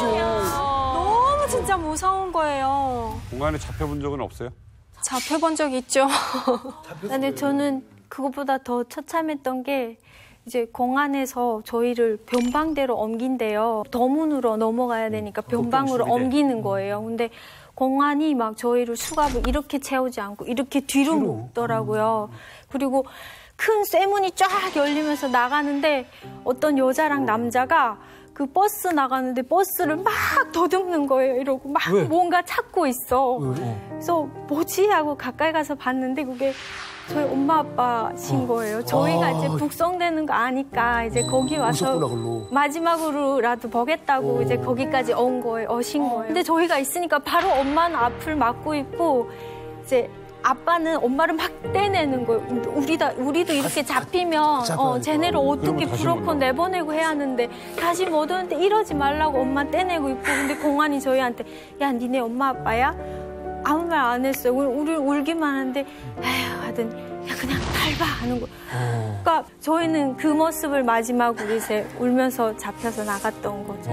[SPEAKER 9] 너무 진짜 무서운 거예요.
[SPEAKER 4] 공안에 잡혀본 적은 없어요?
[SPEAKER 9] 잡혀본 적 있죠.
[SPEAKER 11] 근데 저는 그것보다 더 처참했던 게 이제 공안에서 저희를 변방대로 옮긴대요. 더문으로 넘어가야 되니까 변방으로 옮기는 거예요. 근데 공안이 막 저희를 수갑을 이렇게 채우지 않고 이렇게 뒤로 묶더라고요. 그리고 큰 쇠문이 쫙 열리면서 나가는데 어떤 여자랑 남자가 그 버스 나가는데 버스를 막 더듬는 거예요. 이러고 막
[SPEAKER 3] 왜?
[SPEAKER 11] 뭔가 찾고 있어. 그래서 뭐지 하고 가까이 가서 봤는데 그게 저희 엄마 아빠신 거예요. 저희가
[SPEAKER 22] 아.
[SPEAKER 11] 이제 북송되는 거 아니까 이제 거기 와서
[SPEAKER 22] 오셨구나, 글로.
[SPEAKER 11] 마지막으로라도 보겠다고 이제 거기까지 온 거예요. 오신 거예요. 근데 저희가 있으니까 바로 엄마는 앞을 막고 있고 이제 아빠는 엄마를 막 떼내는 거예요. 우리다, 우리도 이렇게 잡히면 어, 쟤네를 어떻게 부럽고 내보내고 해야 하는데 다시 못 오는데 이러지 말라고 엄마 떼내고 있고 근데 공안이 저희한테 야 니네 엄마 아빠야? 아무 말 안 했어요. 우리, 우리 울기만 하는데 에휴 하더니 야 그냥 밟아 하는 거. 그러니까 저희는 그 모습을 마지막으로 이제 울면서 잡혀서 나갔던 거죠.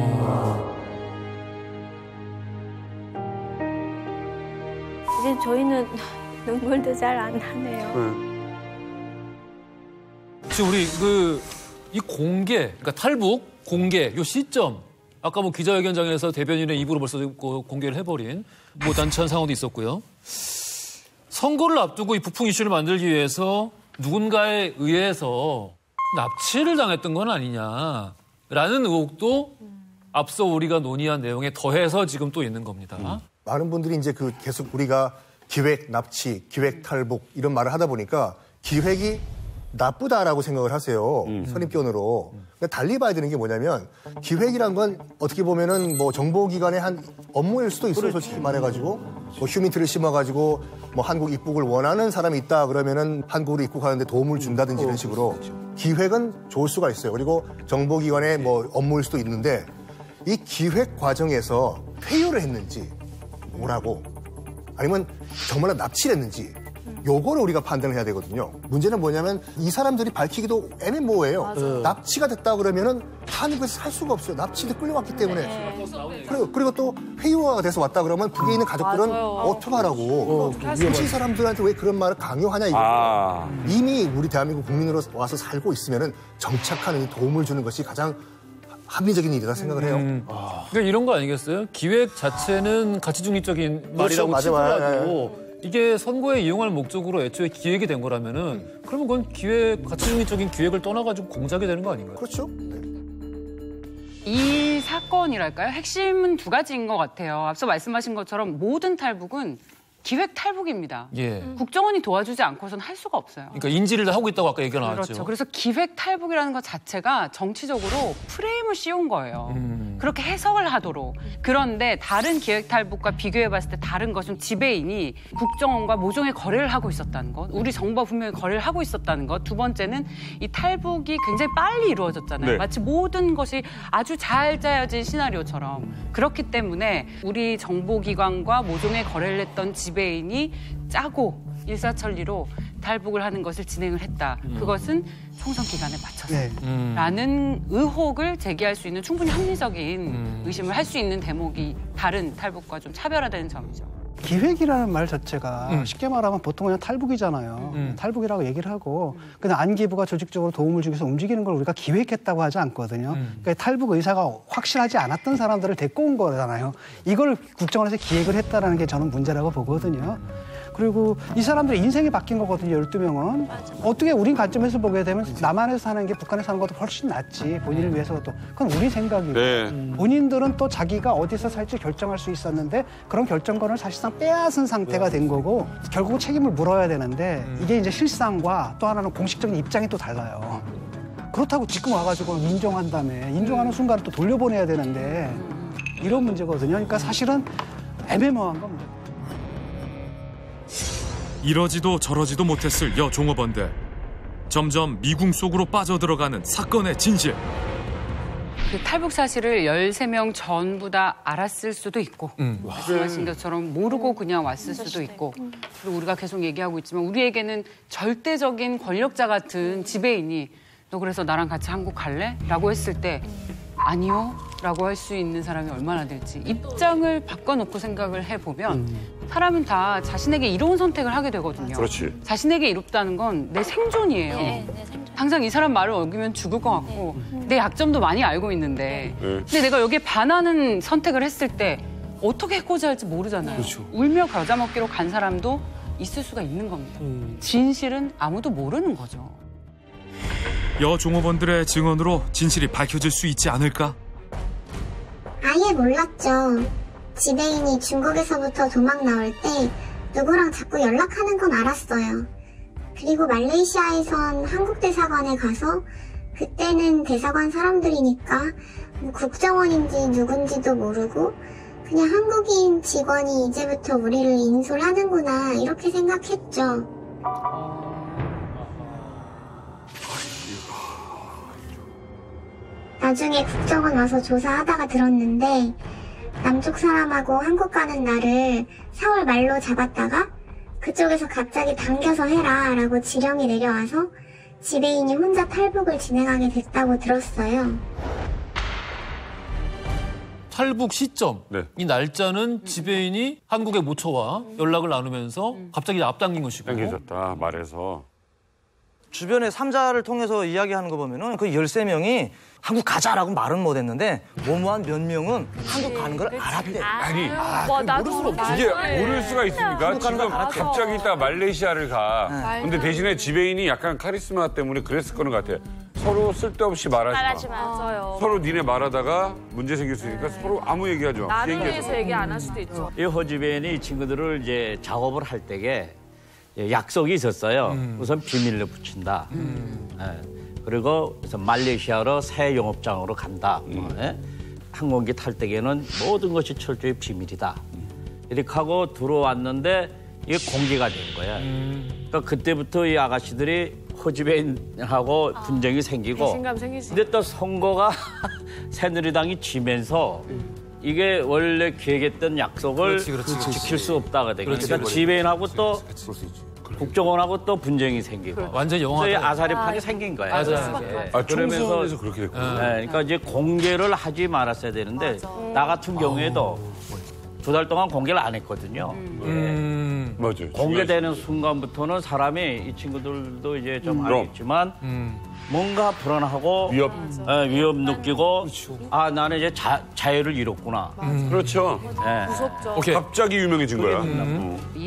[SPEAKER 11] 이제 저희는 눈물도 잘 안 나네요.
[SPEAKER 3] 지금 우리 그 이 공개, 그러니까 탈북, 공개, 요 시점 아까 뭐 기자회견장에서 대변인의 입으로 벌써 공개를 해버린 뭐 난처한 상황도 있었고요. 선거를 앞두고 이 부풍 이슈를 만들기 위해서 누군가에 의해서 납치를 당했던 건 아니냐라는 의혹도 앞서 우리가 논의한 내용에 더해서 지금 또 있는 겁니다.
[SPEAKER 10] 음. 많은 분들이 이제 그 계속 우리가 기획 납치, 기획 탈북 이런 말을 하다 보니까 기획이 나쁘다라고 생각을 하세요. 음. 선입견으로. 그러니까 달리 봐야 되는 게 뭐냐면 기획이란 건 어떻게 보면은 뭐 정보기관의 한 업무일 수도 있어요. 그렇지. 솔직히 말해가지고 뭐 휴민트를 심어가지고 뭐 한국 입국을 원하는 사람이 있다 그러면은 한국으로 입국하는데 도움을 준다든지 이런 식으로 기획은 좋을 수가 있어요. 그리고 정보기관의 뭐 업무일 수도 있는데 이 기획 과정에서 회유를 했는지 뭐라고 아니면 정말로 납치를 했는지 요거를 우리가 판단을 해야 되거든요. 문제는 뭐냐면 이 사람들이 밝히기도 애매모호해요.
[SPEAKER 12] 맞아요.
[SPEAKER 10] 납치가 됐다 그러면은 한국에서 살 수가 없어요. 납치돼 끌려왔기 때문에. 네. 그리고, 그리고 또 회유가 돼서 왔다 그러면 북에 있는 가족들은
[SPEAKER 12] 맞아요.
[SPEAKER 10] 어떡하라고.
[SPEAKER 12] 어,
[SPEAKER 10] 굳이 사람들한테 왜 그런 말을 강요하냐 이거.
[SPEAKER 4] 아.
[SPEAKER 10] 이미 우리 대한민국 국민으로 와서 살고 있으면은 정착하는 도움을 주는 것이 가장 합리적인 일이라 생각을 해요.
[SPEAKER 3] 음. 아. 그러니까 이런 거 아니겠어요? 기획 자체는 가치 중립적인
[SPEAKER 10] 그렇죠.
[SPEAKER 3] 말이라고 치더라도
[SPEAKER 10] 맞아요.
[SPEAKER 3] 이게 선거에 이용할 목적으로 애초에 기획이 된 거라면은 그러면 그건 기획 가치 중립적인 기획을 떠나가지고 공작이 되는 거 아닌가요?
[SPEAKER 10] 그렇죠.
[SPEAKER 21] 이 사건이랄까요? 핵심은 두 가지인 것 같아요. 앞서 말씀하신 것처럼 모든 탈북은 기획 탈북입니다.
[SPEAKER 3] 예.
[SPEAKER 21] 국정원이 도와주지 않고선 할 수가 없어요.
[SPEAKER 3] 그러니까 인지를 하고 있다고 아까 얘기가 나왔죠.
[SPEAKER 21] 그렇죠. 그래서 기획 탈북이라는 것 자체가 정치적으로 프레임을 씌운 거예요.
[SPEAKER 3] 음.
[SPEAKER 21] 그렇게 해석을 하도록. 그런데 다른 기획 탈북과 비교해봤을 때 다른 것은 지배인이 국정원과 모종의 거래를 하고 있었다는 것. 우리 정부와 분명히 거래를 하고 있었다는 것. 두 번째는 이 탈북이 굉장히 빨리 이루어졌잖아요.
[SPEAKER 12] 네.
[SPEAKER 21] 마치 모든 것이 아주 잘 짜여진 시나리오처럼. 그렇기 때문에 우리 정보기관과 모종의 거래를 했던 지배인이 짜고 일사천리로 탈북을 하는 것을 진행을 했다.
[SPEAKER 12] 음.
[SPEAKER 21] 그것은 총선 기간에 맞춰서.
[SPEAKER 12] 네. 음.
[SPEAKER 21] 라는 의혹을 제기할 수 있는 충분히 합리적인
[SPEAKER 6] 음.
[SPEAKER 21] 의심을 할 수 있는 대목이 다른 탈북과 좀 차별화되는 점이죠.
[SPEAKER 6] 기획이라는 말 자체가
[SPEAKER 21] 음.
[SPEAKER 6] 쉽게 말하면 보통 그냥 탈북이잖아요.
[SPEAKER 21] 음.
[SPEAKER 6] 탈북이라고 얘기를 하고 그냥 안기부가 조직적으로 도움을 주기 위해서 움직이는 걸 우리가 기획했다고 하지 않거든요.
[SPEAKER 21] 음.
[SPEAKER 6] 그러니까 탈북 의사가 확실하지 않았던 사람들을 데리고 온 거잖아요. 이걸 국정원에서 기획을 했다는 게 저는 문제라고 보거든요. 그리고 이 사람들의 인생이 바뀐 거거든요, 열두 명은. 어떻게 우린 관점에서 보게 되면 남한에서 사는 게 북한에서 사는 것도 훨씬 낫지, 본인을 위해서도. 그건 우리 생각이고.
[SPEAKER 4] 네.
[SPEAKER 6] 본인들은 또 자기가 어디서 살지 결정할 수 있었는데 그런 결정권을 사실상 빼앗은 상태가 된 거고 결국 책임을 물어야 되는데 이게 이제 실상과 또 하나는 공식적인 입장이 또 달라요. 그렇다고 지금 와가지고 인정한 다음에 인정하는 순간 또 돌려보내야 되는데 이런 문제거든요. 그러니까 사실은 애매모호한 겁니다.
[SPEAKER 7] 이러지도 저러지도 못했을 여 종업원들. 점점 미궁 속으로 빠져들어가는 사건의 진실.
[SPEAKER 21] 그 탈북 사실을 열세 명 전부 다 알았을 수도 있고
[SPEAKER 3] 음.
[SPEAKER 21] 말씀하신 것처럼 모르고 그냥 왔을 수도 있고 그리고 우리가 계속 얘기하고 있지만 우리에게는 절대적인 권력자 같은 지배인이 너 그래서 나랑 같이 한국 갈래? 라고 했을 때 아니요? 라고 할 수 있는 사람이 얼마나 될지 입장을 바꿔놓고 생각을 해보면 사람은 다 자신에게 이로운 선택을 하게 되거든요.
[SPEAKER 4] 그렇지.
[SPEAKER 21] 자신에게 이롭다는 건 내 생존이에요.
[SPEAKER 5] 네, 내 생존.
[SPEAKER 21] 당장 이 사람 말을 어기면 죽을 것 같고 내 약점도 많이 알고 있는데
[SPEAKER 4] 네.
[SPEAKER 21] 근데 내가 여기에 반하는 선택을 했을 때 어떻게 해코지할지 모르잖아요.
[SPEAKER 4] 그렇죠.
[SPEAKER 21] 울며 겨자 먹기로 간 사람도 있을 수가 있는 겁니다. 진실은 아무도 모르는 거죠.
[SPEAKER 7] 여 종업원들의 증언으로 진실이 밝혀질 수 있지 않을까?
[SPEAKER 1] 아예 몰랐죠. 지배인이 중국에서부터 도망 나올 때 누구랑 자꾸 연락하는 건 알았어요. 그리고 말레이시아에선 한국 대사관에 가서 그때는 대사관 사람들이니까 뭐 국정원인지 누군지도 모르고 그냥 한국인 직원이 이제부터 우리를 인솔하는구나 이렇게 생각했죠. 나중에 국정원 와서 조사하다가 들었는데 남쪽 사람하고 한국 가는 날을 사월 말로 잡았다가 그쪽에서 갑자기 당겨서 해라 라고 지령이 내려와서 지배인이 혼자 탈북을 진행하게 됐다고 들었어요.
[SPEAKER 3] 탈북 시점,
[SPEAKER 4] 네.
[SPEAKER 3] 이 날짜는 지배인이 한국의 모처와 연락을 나누면서 갑자기 앞당긴 것이고
[SPEAKER 4] 당겨졌다 말해서.
[SPEAKER 2] 주변에 삼자를 통해서 이야기하는 거 보면은 그 열세 명이 한국 가자라고 말은 못했는데 모모한 몇 명은 한국 가는 걸 알았대.
[SPEAKER 4] 아니,
[SPEAKER 2] 아,
[SPEAKER 4] 뭐,
[SPEAKER 2] 나도 모를 수가
[SPEAKER 4] 이게
[SPEAKER 2] 없지.
[SPEAKER 4] 모를 수가 있습니까? 지금 갑자기 있다가 말레이시아를 가.
[SPEAKER 2] 네.
[SPEAKER 4] 근데 대신에 지배인이 약간 카리스마 때문에 그랬을 거는 같아. 서로 쓸데없이 말하지 마.
[SPEAKER 5] 말하지 마. 맞아요.
[SPEAKER 4] 서로 니네 말하다가 문제 생길 수 있으니까 서로 아무 얘기하지 마.
[SPEAKER 19] 나를
[SPEAKER 4] 비행기에서.
[SPEAKER 19] 위해서 얘기 안 할 수도 있죠.
[SPEAKER 20] 이 허지배인이 이 친구들을 이제 작업을 할 때에 약속이 있었어요.
[SPEAKER 3] 음.
[SPEAKER 20] 우선 비밀로 붙인다. 예. 그리고 그래서 말레이시아로 새 영업장으로 간다. 뭐, 예? 항공기 탈 때에는 모든 것이 철저히 비밀이다. 이렇게 하고 들어왔는데 이게 공개가 된 거야. 그러니까 그때부터 이 아가씨들이 허지배인하고 분쟁이 생기고.
[SPEAKER 19] 배신감 생기지.
[SPEAKER 20] 근데 또 선거가 새누리당이 지면서 이게 원래 기획했던 약속을
[SPEAKER 3] 그렇지, 그렇지, 그렇지.
[SPEAKER 20] 지킬 수 없다가 되니까
[SPEAKER 3] 그렇지,
[SPEAKER 20] 그러니까
[SPEAKER 3] 그렇지.
[SPEAKER 20] 지배인하고 또 국정원하고 또 분쟁이 생기고
[SPEAKER 3] 완전 영화다.
[SPEAKER 20] 그래서 이 아사리판이 생긴 거예요.
[SPEAKER 3] 맞아.
[SPEAKER 20] 이제.
[SPEAKER 4] 아, 총선에서 그렇게 됐구나.
[SPEAKER 20] 네, 그러니까 이제 공개를 하지 말았어야 되는데 나 같은 경우에도 두 달 동안 공개를 안 했거든요.
[SPEAKER 3] 음.
[SPEAKER 4] 맞아요.
[SPEAKER 20] 공개되는 순간부터는 사람이 이 친구들도 이제 좀
[SPEAKER 4] 음.
[SPEAKER 20] 알겠지만
[SPEAKER 3] 음.
[SPEAKER 20] 뭔가 불안하고
[SPEAKER 4] 위협,
[SPEAKER 20] 예, 위협 느끼고 아 나는 이제 자, 자유를 잃었구나.
[SPEAKER 4] 그렇죠.
[SPEAKER 20] 예.
[SPEAKER 19] 무섭죠.
[SPEAKER 4] 오케이. 갑자기 유명해진 거야. 어.
[SPEAKER 21] 이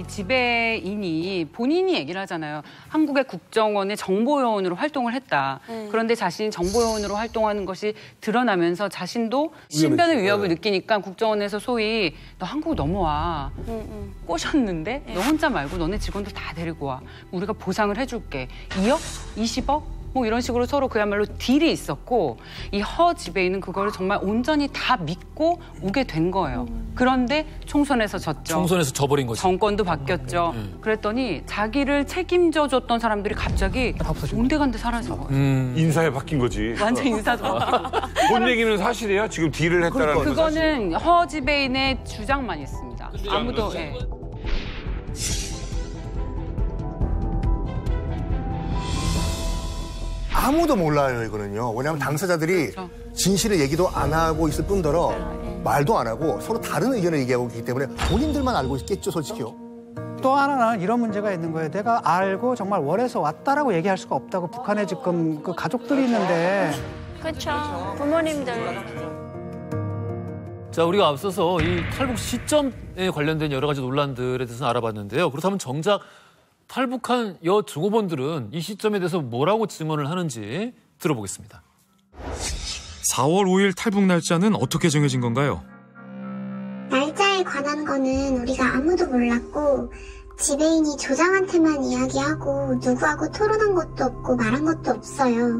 [SPEAKER 21] 지배인이 본인이 얘기를 하잖아요. 한국의 국정원의 정보요원으로 활동을 했다.
[SPEAKER 19] 네.
[SPEAKER 21] 그런데 자신이 정보요원으로 활동하는 것이 드러나면서 자신도 신변의 위협을 느끼니까 국정원에서 소위 너 한국 넘어와. 꼬셨는데 너 혼자 말고 너네 직원들 다 데리고 와. 우리가 보상을 해줄게. 이억? 이십억? 뭐 이런 식으로 서로 그야말로 딜이 있었고 이 허 지배인은 그거를 정말 온전히 다 믿고 오게 된 거예요. 그런데 총선에서 졌죠.
[SPEAKER 3] 총선에서 져버린 거지.
[SPEAKER 21] 정권도 바뀌었죠. 그랬더니 자기를 책임져 줬던 사람들이 갑자기 온데간데 사라진 거예요.
[SPEAKER 3] 음.
[SPEAKER 4] 인사에 바뀐 거지.
[SPEAKER 21] 완전 인사도 바뀌고.
[SPEAKER 4] 본 얘기는 사실이에요? 지금 딜을 했다라는 건 사실.
[SPEAKER 21] 그거는 허 지배인의 주장만 있습니다. 아무도 예.
[SPEAKER 10] 아무도 몰라요, 이거는요. 왜냐하면 당사자들이 진실을 얘기도 안 하고 있을 뿐더러 말도 안 하고 서로 다른 의견을 얘기하고 있기 때문에 본인들만 알고 있겠죠, 솔직히요.
[SPEAKER 6] 또 하나는 이런 문제가 있는 거예요. 내가 알고 정말 월에서 왔다라고 얘기할 수가 없다고 북한에 지금 그 가족들이 있는데.
[SPEAKER 5] 그렇죠. 부모님들.
[SPEAKER 3] 자, 우리가 앞서서 이 탈북 시점에 관련된 여러 가지 논란들에 대해서 알아봤는데요. 그렇다면 정작 탈북한 여 중호본들은 이 시점에 대해서 뭐라고 증언을 하는지 들어보겠습니다.
[SPEAKER 7] 사월 오일 탈북 날짜는 어떻게 정해진 건가요?
[SPEAKER 1] 날짜에 관한 거는 우리가 아무도 몰랐고 지배인이 조장한테만 이야기하고 누구하고 토론한 것도 없고 말한 것도 없어요.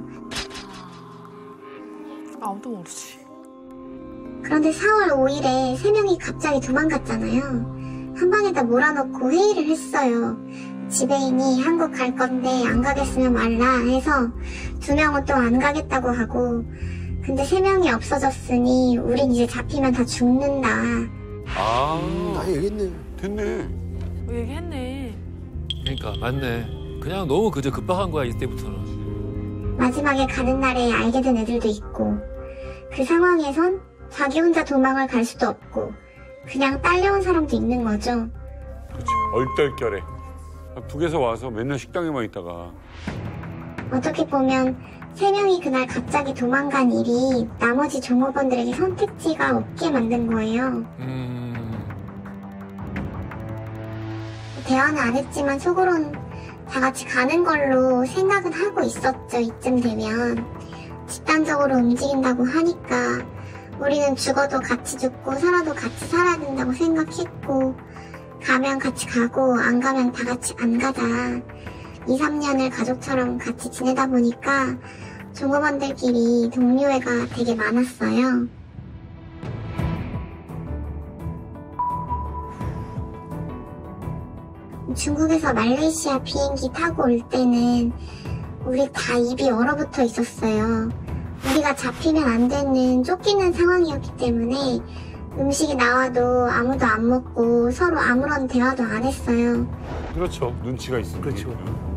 [SPEAKER 11] 아무도 모르지.
[SPEAKER 1] 그런데 사월 오일에 세 명이 갑자기 도망갔잖아요. 한 방에다 몰아넣고 회의를 했어요. 지배인이 한국 갈 건데 안 가겠으면 말라 해서 두 명은 또 안 가겠다고 하고 근데 세 명이 없어졌으니 우린 이제 잡히면 다 죽는다.
[SPEAKER 4] 아,
[SPEAKER 10] 다 얘기했네.
[SPEAKER 4] 됐네.
[SPEAKER 11] 얘기했네.
[SPEAKER 3] 그러니까 맞네. 그냥 너무 그저 급박한 거야 이때부터는.
[SPEAKER 1] 마지막에 가는 날에 알게 된 애들도 있고 그 상황에선 자기 혼자 도망을 갈 수도 없고 그냥 딸려온 사람도 있는 거죠.
[SPEAKER 4] 그렇지. 얼떨결에. 북에서 와서 맨날 식당에만 있다가.
[SPEAKER 1] 어떻게 보면 세 명이 그날 갑자기 도망간 일이 나머지 종업원들에게 선택지가 없게 만든 거예요.
[SPEAKER 3] 음...
[SPEAKER 1] 대화는 안 했지만 속으론 다 같이 가는 걸로 생각은 하고 있었죠. 이쯤 되면 집단적으로 움직인다고 하니까 우리는 죽어도 같이 죽고 살아도 같이 살아야 된다고 생각했고 가면 같이 가고 안 가면 다 같이 안 가자. 이, 삼 년을 가족처럼 같이 지내다 보니까 종업원들끼리 동료애가 되게 많았어요. 중국에서 말레이시아 비행기 타고 올 때는 우리 다 입이 얼어붙어 있었어요. 우리가 잡히면 안 되는 쫓기는 상황이었기 때문에 음식이 나와도 아무도 안 먹고 서로 아무런 대화도 안 했어요.
[SPEAKER 4] 그렇죠. 눈치가 있으니까.
[SPEAKER 22] 그렇죠.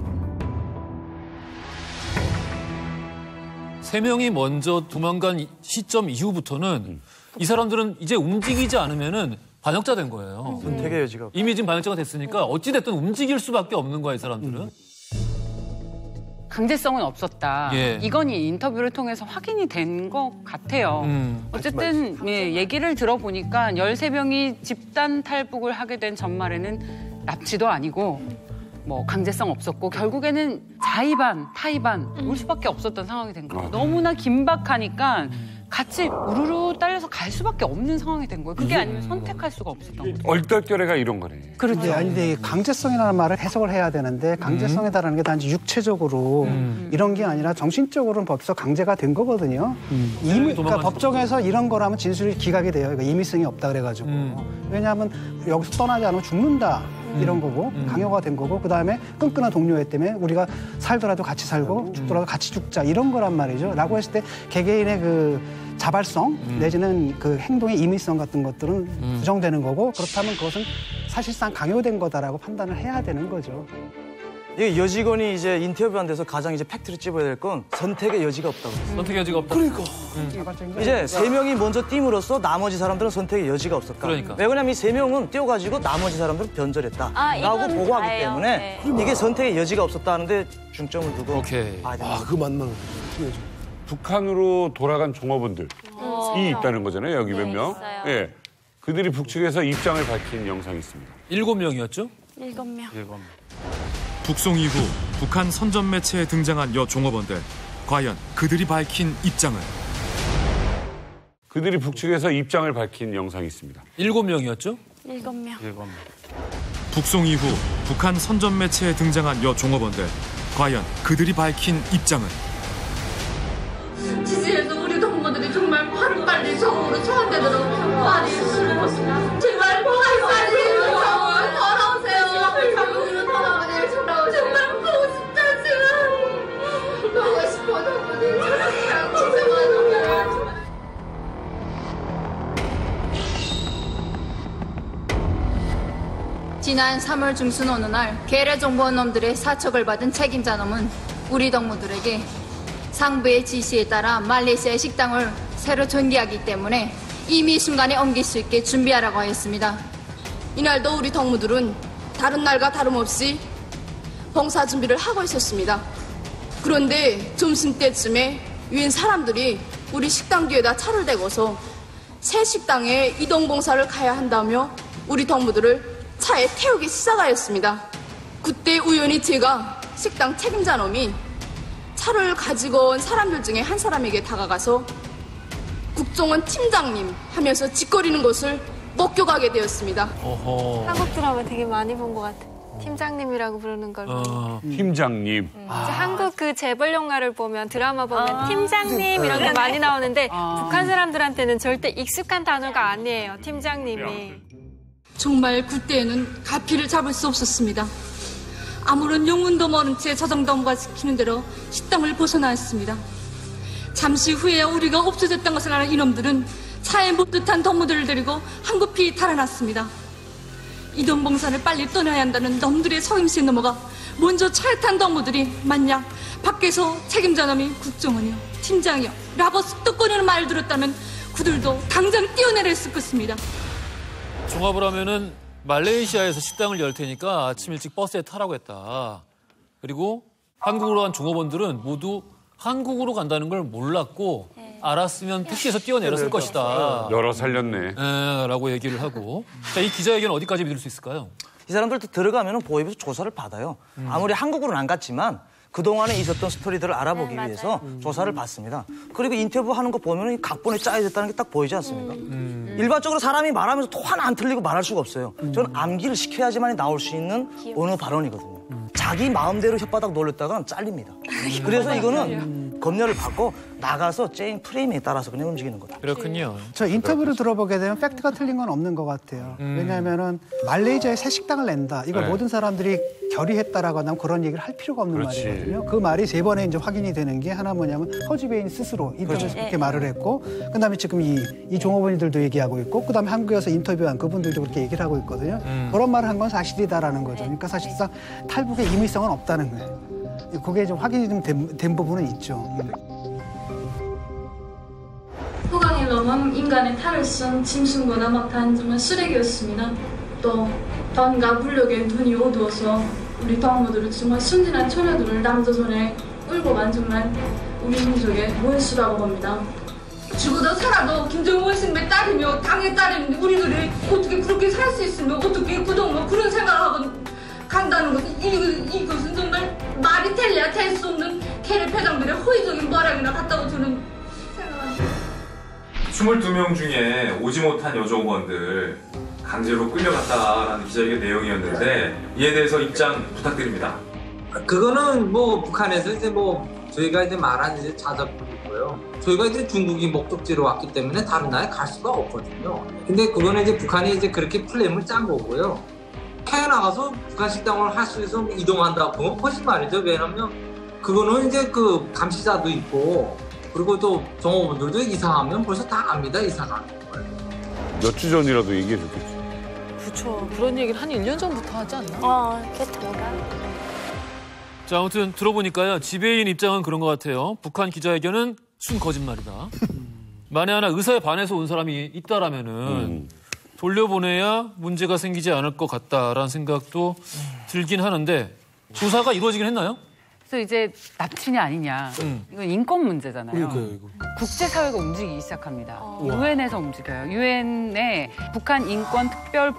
[SPEAKER 3] 세 명이 먼저 도망간 시점 이후부터는 이 사람들은 이제 움직이지 않으면은 반역자 된 거예요.
[SPEAKER 2] 선택의 여지가 없고.
[SPEAKER 3] 이미 지금 반역자가 됐으니까 어찌됐든 움직일 수밖에 없는 거야, 이 사람들은.
[SPEAKER 21] 강제성은 없었다.
[SPEAKER 3] 예.
[SPEAKER 21] 이건 이 인터뷰를 통해서 확인이 된 것 같아요.
[SPEAKER 3] 음.
[SPEAKER 21] 어쨌든 예, 얘기를 들어보니까 열세 명이 집단 탈북을 하게 된 전말에는 납치도 아니고 뭐 강제성 없었고 결국에는 자의반, 타의반 올 수밖에 없었던 상황이 된 거예요. 너무나 긴박하니까 같이 우르르 딸려서 갈 수밖에 없는 상황이 된 거예요. 그게 아니면 선택할 수가 없었던 거죠.
[SPEAKER 4] 얼떨결에가 이런 거네.
[SPEAKER 6] 그렇죠. 네, 아니, 근데 강제성이라는 말을 해석을 해야 되는데 강제성이라는 게 단지 육체적으로 음. 이런 게 아니라 정신적으로는 벌써 강제가 된 거거든요. 음. 이미, 그러니까 법정에서 이런 거라면 진술이 기각이 돼요. 그러니까 임의성이 없다 그래가지고. 음. 왜냐하면 여기서 떠나지 않으면 죽는다. 이런 거고 음. 강요가 된 거고 그다음에 끈끈한 동료애 때문에 우리가 살더라도 같이 살고 죽더라도 같이 죽자 이런 거란 말이죠. 라고 했을 때 개개인의 그 자발성 음. 내지는 그 행동의 임의성 같은 것들은 음. 부정되는 거고 그렇다면 그것은 사실상 강요된 거다라고 판단을 해야 되는 거죠.
[SPEAKER 2] 이 여직원이 이제 인터뷰한 데서 가장 이제 팩트를 찝어야 될 건 선택의 여지가 없다고 했어요.
[SPEAKER 3] 선택의 여지가 없다.
[SPEAKER 2] 그러니까. 음. 이제 세 명이 먼저 띄므로써 나머지 사람들은 선택의 여지가 없었다.
[SPEAKER 3] 그러니까.
[SPEAKER 2] 왜 그러냐면 이 세 명은 뛰어가지고 나머지 사람들은 변절했다.
[SPEAKER 5] 아,
[SPEAKER 2] 라고 보고하기
[SPEAKER 5] 다예요.
[SPEAKER 2] 때문에
[SPEAKER 5] 네.
[SPEAKER 2] 이게 선택의 여지가 없었다는데 중점을 두고
[SPEAKER 3] 오케이.
[SPEAKER 2] 봐야 됩니다.
[SPEAKER 22] 아, 그 만만.
[SPEAKER 4] 북한으로 돌아간 종업원들이
[SPEAKER 5] 어.
[SPEAKER 4] 있다는 거잖아요. 여기 몇
[SPEAKER 5] 네,
[SPEAKER 4] 명.
[SPEAKER 5] 있어요.
[SPEAKER 4] 예. 그들이 북측에서 입장을 밝힌 영상이 있습니다.
[SPEAKER 3] 일곱 명이었죠?
[SPEAKER 5] 일곱 명.
[SPEAKER 3] 일곱 명.
[SPEAKER 7] 북송 이후 북한 선전 매체에 등장한 여 종업원들. 과연 그들이 밝힌 입장은?
[SPEAKER 4] 그들이 북측에서 입장을 밝힌 영상이 있습니다.
[SPEAKER 3] 일곱 명이었죠?
[SPEAKER 5] 일곱 명.
[SPEAKER 3] 일곱 명.
[SPEAKER 7] 북송 이후 북한 선전 매체에 등장한 여 종업원들. 과연 그들이 밝힌 입장은?
[SPEAKER 12] 지지에서 우리 동무들이 정말 하루빨리 정으로 소환되도록 많이 해주시고 제발 빨리 돌아오세요. 정말 정말 보고 싶다 지금. 보고 싶어 동무들 죄송합니다. 지난 삼월 중순 어느 날 괴뢰 정보원놈들의 사척을 받은 책임자놈은 우리 동무들에게 상부의 지시에 따라 말레이시아의 식당을 새로 전개하기 때문에 이미 순간에 옮길 수 있게 준비하라고 하였습니다.
[SPEAKER 13] 이날도 우리 동무들은 다른 날과 다름없이 봉사 준비를 하고 있었습니다. 그런데 점심때쯤에 유엔 사람들이 우리 식당 뒤에다 차를 대고서 새 식당에 이동 봉사를 가야 한다며 우리 동무들을 차에 태우기 시작하였습니다. 그때 우연히 제가 식당 책임자놈이 차를 가지고 온 사람들 중에 한 사람에게 다가가서 국정원 팀장님 하면서 짓거리는 것을 목격하게 되었습니다.
[SPEAKER 3] 어허.
[SPEAKER 9] 한국 드라마 되게 많이 본 것 같아. 팀장님이라고 부르는 걸.
[SPEAKER 4] 어. 팀장님.
[SPEAKER 9] 음. 아. 한국 그 재벌 영화를 보면 드라마 보면
[SPEAKER 5] 아.
[SPEAKER 9] 팀장님 이런 게 많이 나오는데 아. 북한 사람들한테는 절대 익숙한 단어가 아니에요. 팀장님이.
[SPEAKER 13] 정말 그때에는 가피를 잡을 수 없었습니다. 아무런 영문도 모른 채 저정동무가 시키는 대로 식당을 벗어나왔습니다. 잠시 후에 우리가 없어졌던 것을 아는 이놈들은 차에 묻듯한 동무들을 데리고 한급히 달아났습니다. 이동봉사를 빨리 떠나야 한다는 놈들의 속임수에 넘어가 먼저 차에 탄 동무들이 만약 밖에서 책임자놈이 국정원이요 팀장이요 라고 쑥덕거리는 말을 들었다면 그들도 당장 뛰어내렸을 것입니다.
[SPEAKER 3] 종합을 하면은 말레이시아에서 식당을 열 테니까 아침 일찍 버스에 타라고 했다. 그리고 한국으로 간 종업원들은 모두 한국으로 간다는 걸 몰랐고 네. 알았으면 택시에서 뛰어내렸을 네, 것이다.
[SPEAKER 4] 열어 살렸네.
[SPEAKER 3] 네, 라고 얘기를 하고. 자, 이 기자회견 어디까지 믿을 수 있을까요?
[SPEAKER 2] 이 사람들도 들어가면 보입에서 조사를 받아요. 음. 아무리 한국으로는 안 갔지만 그동안에 있었던 스토리들을 알아보기 네, 위해서 음. 조사를 받습니다. 그리고 인터뷰하는 거 보면 각본에 짜여졌다는 게 딱 보이지 않습니까? 음. 일반적으로 사람이 말하면서 또 하나 안 틀리고 말할 수가 없어요. 음. 저는 암기를 시켜야지만 나올 수 있는 언어 발언이거든요. 음. 자기 마음대로 혓바닥 놀렸다가는 잘립니다. 음. 그래서 이거는 검열을 받고 나가서 ចេ인 프레임에 따라서 그냥 움직이는 거다.
[SPEAKER 3] 그렇군요.
[SPEAKER 6] 저 인터뷰를 들어보게 되면 팩트가 틀린 건 없는 것 같아요. 음. 왜냐하면은 말레이시아에 새 식당을 낸다. 이걸
[SPEAKER 4] 네.
[SPEAKER 6] 모든 사람들이 결의했다라고 하면 그런 얘기를 할 필요가 없는
[SPEAKER 4] 그렇지.
[SPEAKER 6] 말이거든요. 그 말이 세 번에 이제 확인이 되는 게 하나 뭐냐면 허지베인 스스로 인터뷰에서 그렇게 말을 했고, 그다음에 지금 이, 이 종업원들도 얘기하고 있고, 그다음에 한국에서 인터뷰한 그분들도 그렇게 얘기를 하고 있거든요. 음. 그런 말을 한 건 사실이다라는 거죠. 그러니까 사실상 탈북의 임의성은 없다는 거예요. 그게 좀 확인이 좀 된, 된 부분은 있죠.
[SPEAKER 12] 호강의 놈은 인간의 탈을 쓴 짐승보다 못한 정말 쓰레기였습니다. 또 던과 불력에 눈이 어두워서 우리 동무들은 정말 순진한 처녀들을 남조선에
[SPEAKER 14] 울고 만족만 우리 민족의 원수라고 봅니다.
[SPEAKER 13] 죽어도 살아도 김정은 신배 딸이며 당의 딸인 우리들이 어떻게 그렇게 살 수 있으며 어떻게 그동안 그런 생각을 하고 간다는 것, 이, 이것은 정말 말이 될래야 될 수 없는 캐리 회장들의 허위적인 말이나 같다고 저는 생각합니다.
[SPEAKER 16] 스물두 명 중에 오지 못한 여종원들 강제로 끌려갔다라는 기자회견 내용이었는데 이에 대해서 입장 부탁드립니다.
[SPEAKER 8] 그거는 뭐 북한에서 이제 뭐 저희가 이제 말한 이제 자작품이고요. 저희가 이제 중국이 목적지로 왔기 때문에 다른 나라에 갈 수가 없거든요. 근데 그거는 이제 북한이 이제 그렇게 플랜을 짠 거고요. 해외 나가서 북한 식당을 할 수 있어서 이동한다. 그건 거짓말이죠. 왜냐면 그거는 이제 그 감시자도 있고 그리고 또 정호분들도 이사하면 벌써 다 압니다. 이사 가는 걸.
[SPEAKER 4] 몇 주 전이라도 얘기해 줬겠지.
[SPEAKER 19] 그렇죠. 그런 얘기를 한 일 년 전부터 하지 않나?
[SPEAKER 5] 어, 그렇던가.
[SPEAKER 3] 자, 아무튼 들어보니까요. 지배인 입장은 그런 것 같아요. 북한 기자회견은 순 거짓말이다. 만에 하나 의사에 반해서 온 사람이 있다라면은 음. 돌려보내야 문제가 생기지 않을 것 같다라는 생각도 들긴 하는데 조사가 이루어지긴 했나요?
[SPEAKER 21] 그래서 이제 납치냐 아니냐.
[SPEAKER 3] 음.
[SPEAKER 21] 이건 인권 문제잖아요.
[SPEAKER 3] 그러니까요, 이거.
[SPEAKER 21] 국제사회가 움직이기 시작합니다.
[SPEAKER 3] 어.
[SPEAKER 21] 유엔에서 움직여요. 유엔에 북한 인권 특별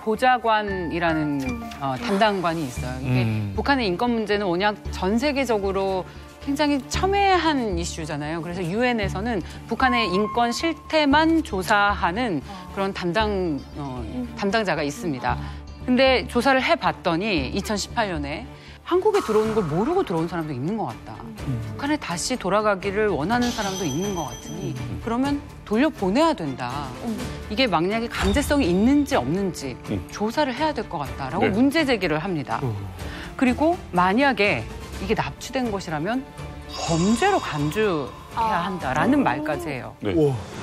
[SPEAKER 21] 보좌관이라는 어, 담당관이 있어요. 이게
[SPEAKER 3] 음.
[SPEAKER 21] 북한의 인권 문제는 워낙 전 세계적으로 굉장히 첨예한 이슈잖아요. 그래서 유엔에서는 북한의 인권 실태만 조사하는 그런 담당 어, 담당자가 있습니다. 근데 조사를 해봤더니 이천십팔 년에 한국에 들어오는 걸 모르고 들어온 사람도 있는 것 같다. 음. 북한에 다시 돌아가기를 원하는 사람도 있는 것 같으니 음. 그러면 돌려보내야 된다. 음. 이게 만약에 강제성이 있는지 없는지 음. 조사를 해야 될 것 같다라고 네. 문제 제기를 합니다. 음. 그리고 만약에 이게 납치된 것이라면 범죄로 간주해야 한다라는 말까지 해요.
[SPEAKER 23] 네.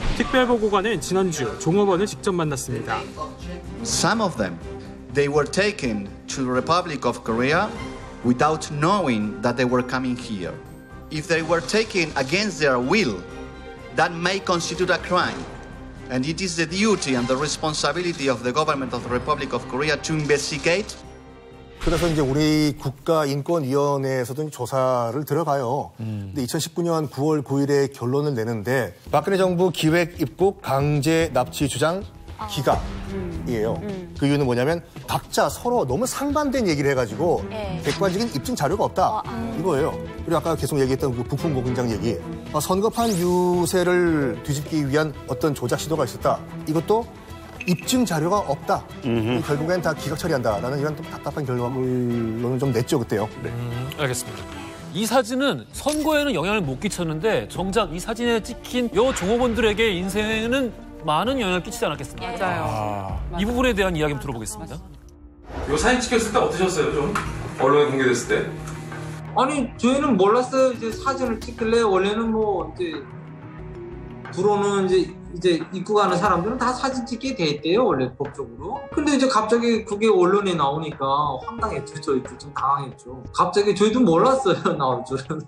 [SPEAKER 23] 특별보고관은 지난주 종업원을 직접 만났습니다.
[SPEAKER 24] Some of them, they were taken to the Republic of Korea without knowing that they were coming here. If they were taken against their will, that may constitute a crime. And it is the duty and the responsibility of the government of the Republic of Korea to investigate.
[SPEAKER 10] 그래서 이제 우리 국가인권위원회에서도 조사를 들어가요. 음. 근데 이천십구 년 구월 구일에 결론을 내는데 박근혜 정부 기획 입국 강제 납치 주장 기각이에요. 음. 음. 그 이유는 뭐냐면 각자 서로 너무 상반된 얘기를 해가지고 네. 객관적인 입증 자료가 없다. 어, 음. 이거예요. 그리고 아까 계속 얘기했던 그 부품 공장 얘기. 선거판 유세를 뒤집기 위한 어떤 조작 시도가 있었다. 이것도 입증 자료가 없다. 음흠. 결국엔 다 기각 처리한다라는 이런 좀 답답한 결론을 좀 냈죠 그때요. 네.
[SPEAKER 3] 음, 알겠습니다. 이 사진은 선거에는 영향을 못 끼쳤는데 정작 이 사진에 찍힌 여 종업원들에게 인생에는 많은 영향을 끼치지 않았겠습니까?
[SPEAKER 21] 맞아요.
[SPEAKER 3] 아, 이 부분에 대한 이야기 좀 들어보겠습니다.
[SPEAKER 16] 이 사진 찍혔을 때 어떠셨어요? 좀 언론에 공개됐을 때?
[SPEAKER 8] 아니 저희는 몰랐어요. 이제 사진을 찍길래 원래는 뭐 이제 들어오는 이제 이제 입국하는 사람들은 다 사진 찍게 돼 있대요 원래 법적으로. 근데 이제 갑자기 그게 언론에 나오니까 황당했죠. 저희도 좀 당황했죠. 갑자기 저희도 몰랐어요 나올 줄은.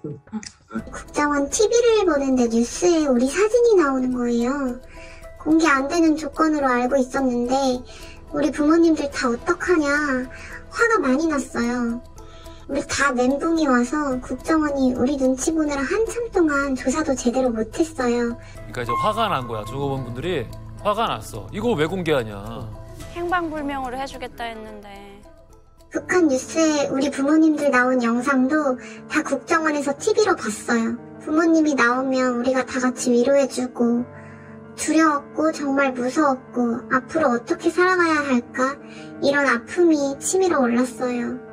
[SPEAKER 1] 국정원 티비를 보는데 뉴스에 우리 사진이 나오는 거예요. 공개 안 되는 조건으로 알고 있었는데 우리 부모님들 다 어떡하냐 화가 많이 났어요. 우리 다 멘붕이 와서 국정원이 우리 눈치 보느라 한참 동안 조사도 제대로 못했어요.
[SPEAKER 3] 그러니까 이제 화가 난 거야. 종업원분들이 화가 났어. 이거 왜 공개하냐.
[SPEAKER 5] 행방불명으로 해주겠다 했는데.
[SPEAKER 1] 북한 뉴스에 우리 부모님들 나온 영상도 다 국정원에서 티비로 봤어요. 부모님이 나오면 우리가 다 같이 위로해주고 두려웠고 정말 무서웠고 앞으로 어떻게 살아가야 할까 이런 아픔이 치밀어 올랐어요.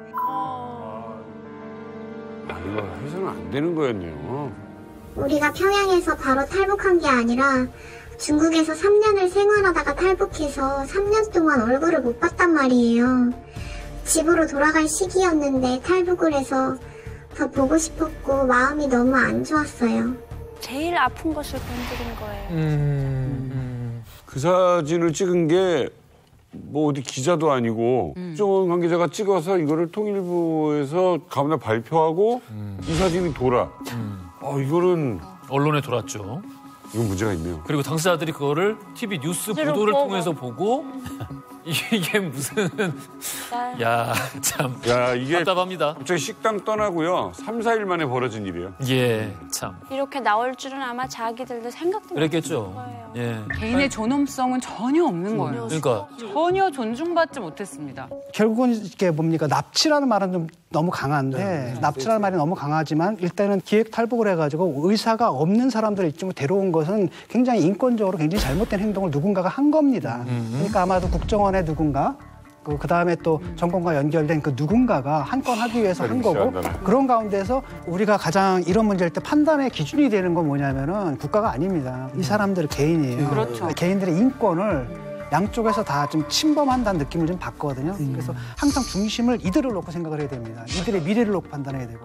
[SPEAKER 4] 아, 이거 해서는 안 되는 거였네요.
[SPEAKER 1] 우리가 평양에서 바로 탈북한 게 아니라 중국에서 삼 년을 생활하다가 탈북해서 삼 년 동안 얼굴을 못 봤단 말이에요. 집으로 돌아갈 시기였는데 탈북을 해서 더 보고 싶었고 마음이 너무 안 좋았어요.
[SPEAKER 5] 제일 아픈 것을 건드린 거예요.
[SPEAKER 4] 음, 음. 그 사진을 찍은 게 뭐 어디 기자도 아니고 국정원 음. 관계자가 찍어서 이거를 통일부에서 가문에 발표하고 음. 이 사진이 돌아. 음. 아 이거는
[SPEAKER 3] 언론에 돌았죠.
[SPEAKER 4] 이건 문제가 있네요.
[SPEAKER 3] 그리고 당사자들이 그거를 티비 뉴스 보도를 보고. 통해서 보고 이게 무슨 야, 참.
[SPEAKER 4] 야, 이게
[SPEAKER 3] 답답합니다.
[SPEAKER 4] 갑자기 식당 떠나고요. 삼, 사 일 만에 벌어진 일이에요.
[SPEAKER 3] 예, 참.
[SPEAKER 5] 이렇게 나올 줄은 아마 자기들도 생각도
[SPEAKER 3] 그랬겠죠. 예.
[SPEAKER 21] 개인의 존엄성은 전혀 없는 거예요.
[SPEAKER 3] 그러니까
[SPEAKER 21] 전혀 존중받지 못했습니다.
[SPEAKER 6] 결국은 이게 뭡니까 납치라는 말은 좀 너무 강한데
[SPEAKER 21] 네, 네.
[SPEAKER 6] 납치라는 말이 너무 강하지만 일단은 기획 탈북을 해가지고 의사가 없는 사람들을 이쪽으로 데려온 것은 굉장히 인권적으로 굉장히 잘못된 행동을 누군가가 한 겁니다.
[SPEAKER 3] 음.
[SPEAKER 6] 그러니까 아마도 국정원의 누군가 그 다음에 또 정권과 연결된 그 누군가가 한 건 하기 위해서 한 거고 그런 가운데서 우리가 가장 이런 문제일 때 판단의 기준이 되는 건 뭐냐면은 국가가 아닙니다. 이 사람들은 개인이에요.
[SPEAKER 21] 그렇죠.
[SPEAKER 6] 개인들의 인권을 양쪽에서 다 좀 침범한다는 느낌을 좀 받거든요. 그래서 항상 중심을 이들을 놓고 생각을 해야 됩니다. 이들의 미래를 놓고 판단해야 되고.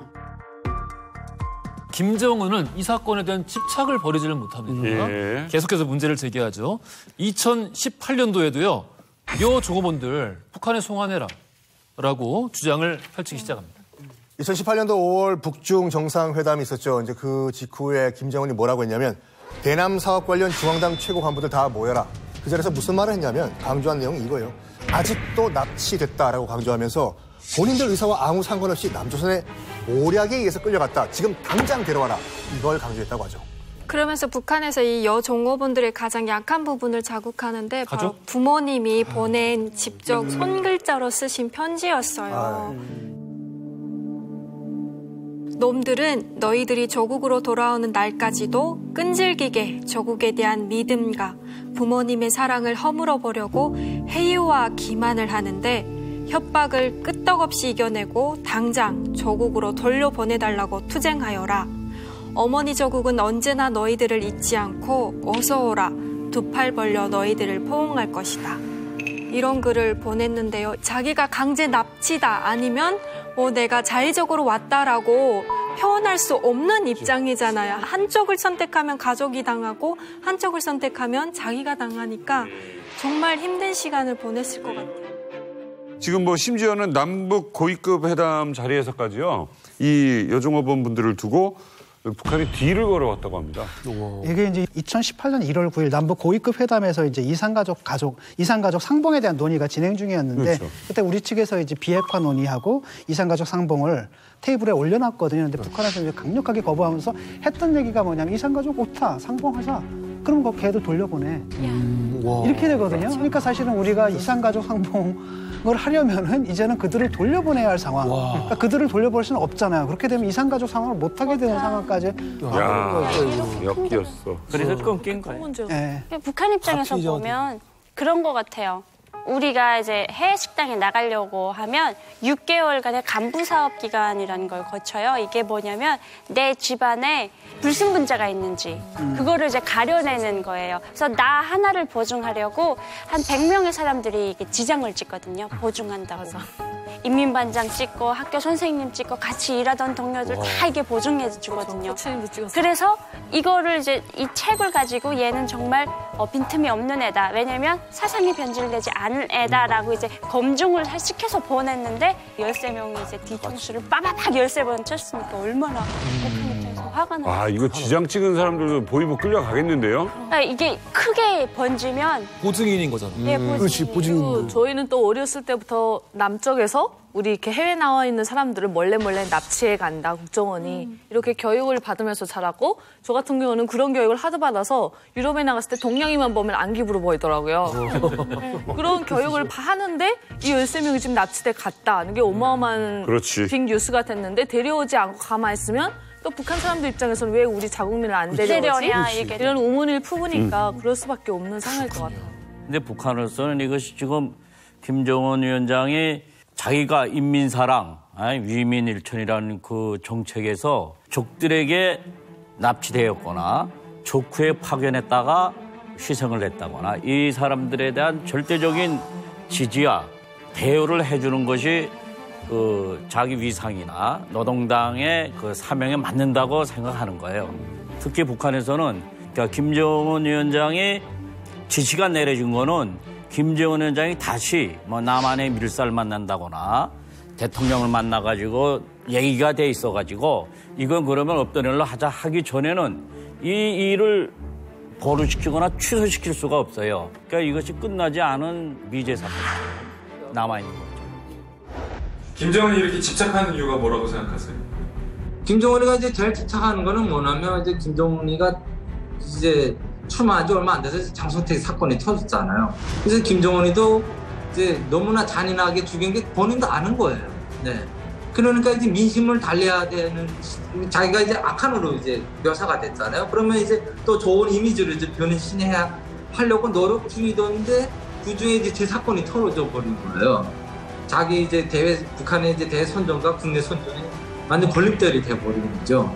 [SPEAKER 3] 김정은은 이 사건에 대한 집착을 버리지를 못합니다.
[SPEAKER 4] 예.
[SPEAKER 3] 계속해서 문제를 제기하죠. 이천십팔 년도에도요. 여 종업원들 북한에 송환해라 라고 주장을 펼치기 시작합니다.
[SPEAKER 10] 이천십팔 년도 오월 북중 정상회담이 있었죠. 이제 그 직후에 김정은이 뭐라고 했냐면 대남 사업 관련 중앙당 최고 간부들 다 모여라. 그 자리에서 무슨 말을 했냐면 강조한 내용이 이거예요. 아직도 납치됐다라고 강조하면서 본인들 의사와 아무 상관없이 남조선의 모략에 의해서 끌려갔다. 지금 당장 데려와라. 이걸 강조했다고 하죠.
[SPEAKER 9] 그러면서 북한에서 이 여종업원들의 가장 약한 부분을 자극하는데 바로
[SPEAKER 3] 가족?
[SPEAKER 9] 부모님이 보낸 직접 손글자로 쓰신 편지였어요.
[SPEAKER 10] 아,
[SPEAKER 9] 놈들은 너희들이 조국으로 돌아오는 날까지도 끈질기게 조국에 대한 믿음과 부모님의 사랑을 허물어 보려고 회유와 기만을 하는데 협박을 끄떡없이 이겨내고 당장 조국으로 돌려보내달라고 투쟁하여라. 어머니 조국은 언제나 너희들을 잊지 않고 어서 오라. 두 팔 벌려 너희들을 포옹할 것이다. 이런 글을 보냈는데요. 자기가 강제 납치다 아니면 뭐 내가 자의적으로 왔다라고 표현할 수 없는 입장이잖아요. 한쪽을 선택하면 가족이 당하고 한쪽을 선택하면 자기가 당하니까 정말 힘든 시간을 보냈을 것 같아요.
[SPEAKER 4] 지금 뭐 심지어는 남북 고위급 회담 자리에서까지요. 이 여종업원 분들을 두고 북한이 뒤를 걸어왔다고 합니다.
[SPEAKER 6] 이게 이제 이천십팔 년 일월 구일 남북 고위급 회담에서 이제 이산가족 가족, 이산가족 상봉에 대한 논의가 진행 중이었는데
[SPEAKER 4] 그렇죠.
[SPEAKER 6] 그때 우리 측에서 이제 비핵화 논의하고 이산가족 상봉을 테이블에 올려놨거든요. 근데 북한에서 이제 강력하게 거부하면서 했던 얘기가 뭐냐면 이산가족 오타 상봉하자. 그럼 그 걔도 돌려보내.
[SPEAKER 22] 음,
[SPEAKER 6] 이렇게 되거든요. 그러니까 사실은 우리가 이산가족 상봉을 하려면은 이제는 그들을 돌려보내야 할 상황. 그러니까 그들을 돌려볼 수는 없잖아요. 그렇게 되면 이산가족 상황을 못하게 되는 상황까지.
[SPEAKER 4] 야, 역기였어.
[SPEAKER 2] 그래서 끊긴 거예요.
[SPEAKER 6] 네.
[SPEAKER 5] 북한 입장에서
[SPEAKER 2] 하필이라도.
[SPEAKER 5] 보면 그런 것 같아요. 우리가 이제 해외 식당에 나가려고 하면 육 개월간의 간부 사업 기간이라는 걸 거쳐요. 이게 뭐냐면 내 집안에 불순분자가 있는지 그거를 이제 가려내는 거예요. 그래서 나 하나를 보증하려고 한 백 명의 사람들이 이게 지장을 찍거든요. 보증한다고. 인민반장 찍고 학교 선생님 찍고 같이 일하던 동료들 다 이게 보증해 주거든요. 그래서 이거를 이제 이 책을 가지고 얘는 정말 어, 빈틈이 없는 애다. 왜냐면 사상이 변질되지 않은 애다라고 이제 검증을 시켜서 보냈는데 열세 명이 이제 뒤통수를 빠바박 열세 번 쳤으니까 얼마나 북한 입장에서 화가 나요.
[SPEAKER 4] 아, 이거 지장 찍은 사람들도 보이고 끌려가겠는데요?
[SPEAKER 5] 그러니까 이게 크게 번지면
[SPEAKER 3] 보증인인 거잖아.
[SPEAKER 5] 예, 보증인.
[SPEAKER 22] 그렇지, 보증인.
[SPEAKER 19] 저희는 또 어렸을 때부터 남쪽에서 우리 이렇게 해외 나와 있는 사람들을 몰래 몰래 납치해 간다 국정원이
[SPEAKER 5] 음.
[SPEAKER 19] 이렇게 교육을 받으면서 자랐고 저 같은 경우는 그런 교육을 하도 받아서 유럽에 나갔을 때 동양인만 보면 안기부로 보이더라고요. 그런 교육을 하는데 이 열세 명이 지금 납치돼 갔다는 게 어마어마한
[SPEAKER 4] 그렇지.
[SPEAKER 19] 빅 뉴스가 됐는데 데려오지 않고 가만히 있으면 또 북한 사람들 입장에서는 왜 우리 자국민을 안 데려오지?
[SPEAKER 5] 데려오냐, 이게.
[SPEAKER 19] 이런 의문을 품으니까 그럴 수밖에 없는 상황일 것 같아요.
[SPEAKER 15] 근데 북한으로서는 이것이 지금 김정은 위원장이 자기가 인민사랑, 위민일천이라는 그 정책에서 족들에게 납치되었거나 족후에 파견했다가 희생을 했다거나 이 사람들에 대한 절대적인 지지와 대우를 해주는 것이 그 자기 위상이나 노동당의 그 사명에 맞는다고 생각하는 거예요. 특히 북한에서는 그러니까 김정은 위원장이 지시가 내려진 거는 김정은 위원장이 다시 뭐 남한의 밀사를 만난다거나 대통령을 만나가지고 얘기가 돼 있어가지고 이건 그러면 없던 일로 하자 하기 전에는 이 일을 고루시키거나 취소시킬 수가 없어요. 그러니까 이것이 끝나지 않은 미제 사건 남아있는 거죠.
[SPEAKER 16] 김정은이 이렇게 집착하는 이유가 뭐라고 생각하세요?
[SPEAKER 8] 김정은이가 이제 제일 집착하는 거는 뭐냐면 이제 김정은이가 이제 출마한 지 얼마 안 돼서 장성택 사건이 터졌잖아요. 그래서 김정은이도 이제 너무나 잔인하게 죽인 게 본인도 아는 거예요. 네. 그러니까 이제 민심을 달래야 되는 자기가 이제 악한으로 이제 묘사가 됐잖아요. 그러면 이제 또 좋은 이미지를 이제 변신해야 하려고 노력 중이던데 그 중에 이제 제 사건이 털어져 버린 거예요. 자기 이제 대외 북한의 이제 대선전과 국내 선전이 완전 걸림돌이 돼 버린 거죠.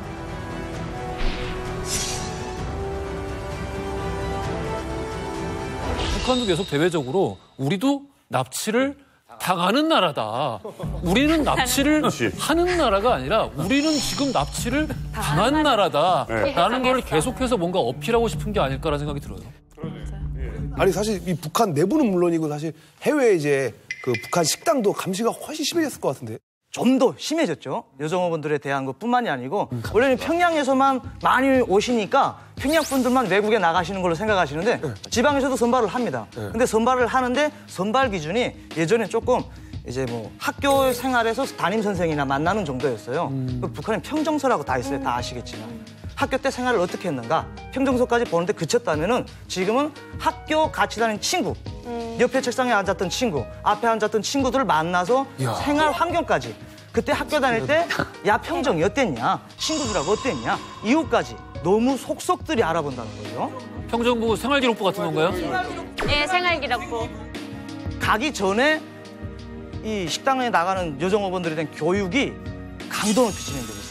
[SPEAKER 3] 북한도 계속 대외적으로 우리도 납치를 당하는 나라다. 우리는 납치를 하는 나라가 아니라 우리는 지금 납치를 당한 나라다라는 걸 계속해서 뭔가 어필하고 싶은 게 아닐까라는 생각이 들어요.
[SPEAKER 22] 아니 사실 이 북한 내부는 물론이고 사실 해외 이제 그 북한 식당도 감시가 훨씬 심해졌을 것 같은데.
[SPEAKER 2] 좀 더 심해졌죠. 여성어분들에 대한 것뿐만이 아니고 원래는 평양에서만 많이 오시니까 평양 분들만 외국에 나가시는 걸로 생각하시는데 지방에서도 선발을 합니다. 근데 선발을 하는데 선발 기준이 예전에 조금 이제 뭐 학교 생활에서 담임 선생이나 만나는 정도였어요. 북한은 평정서라고 다 있어요. 다 아시겠지만. 학교 때 생활을 어떻게 했는가 평정서까지 보는데 그쳤다면은 지금은 학교 같이 다니는 친구 음. 옆에 책상에 앉았던 친구 앞에 앉았던 친구들을 만나서 야. 생활 환경까지 그때 학교 다닐 때 야 평정이 어땠냐 친구들하고 어땠냐 이후까지 너무 속속들이 알아본다는 거죠.
[SPEAKER 3] 평정부 생활기록부 같은 건가요?
[SPEAKER 5] 네, 생활기록부.
[SPEAKER 2] 가기 전에 이 식당에 나가는 여성어분들에 대한 교육이 강도 높이 진행되고 있습니다.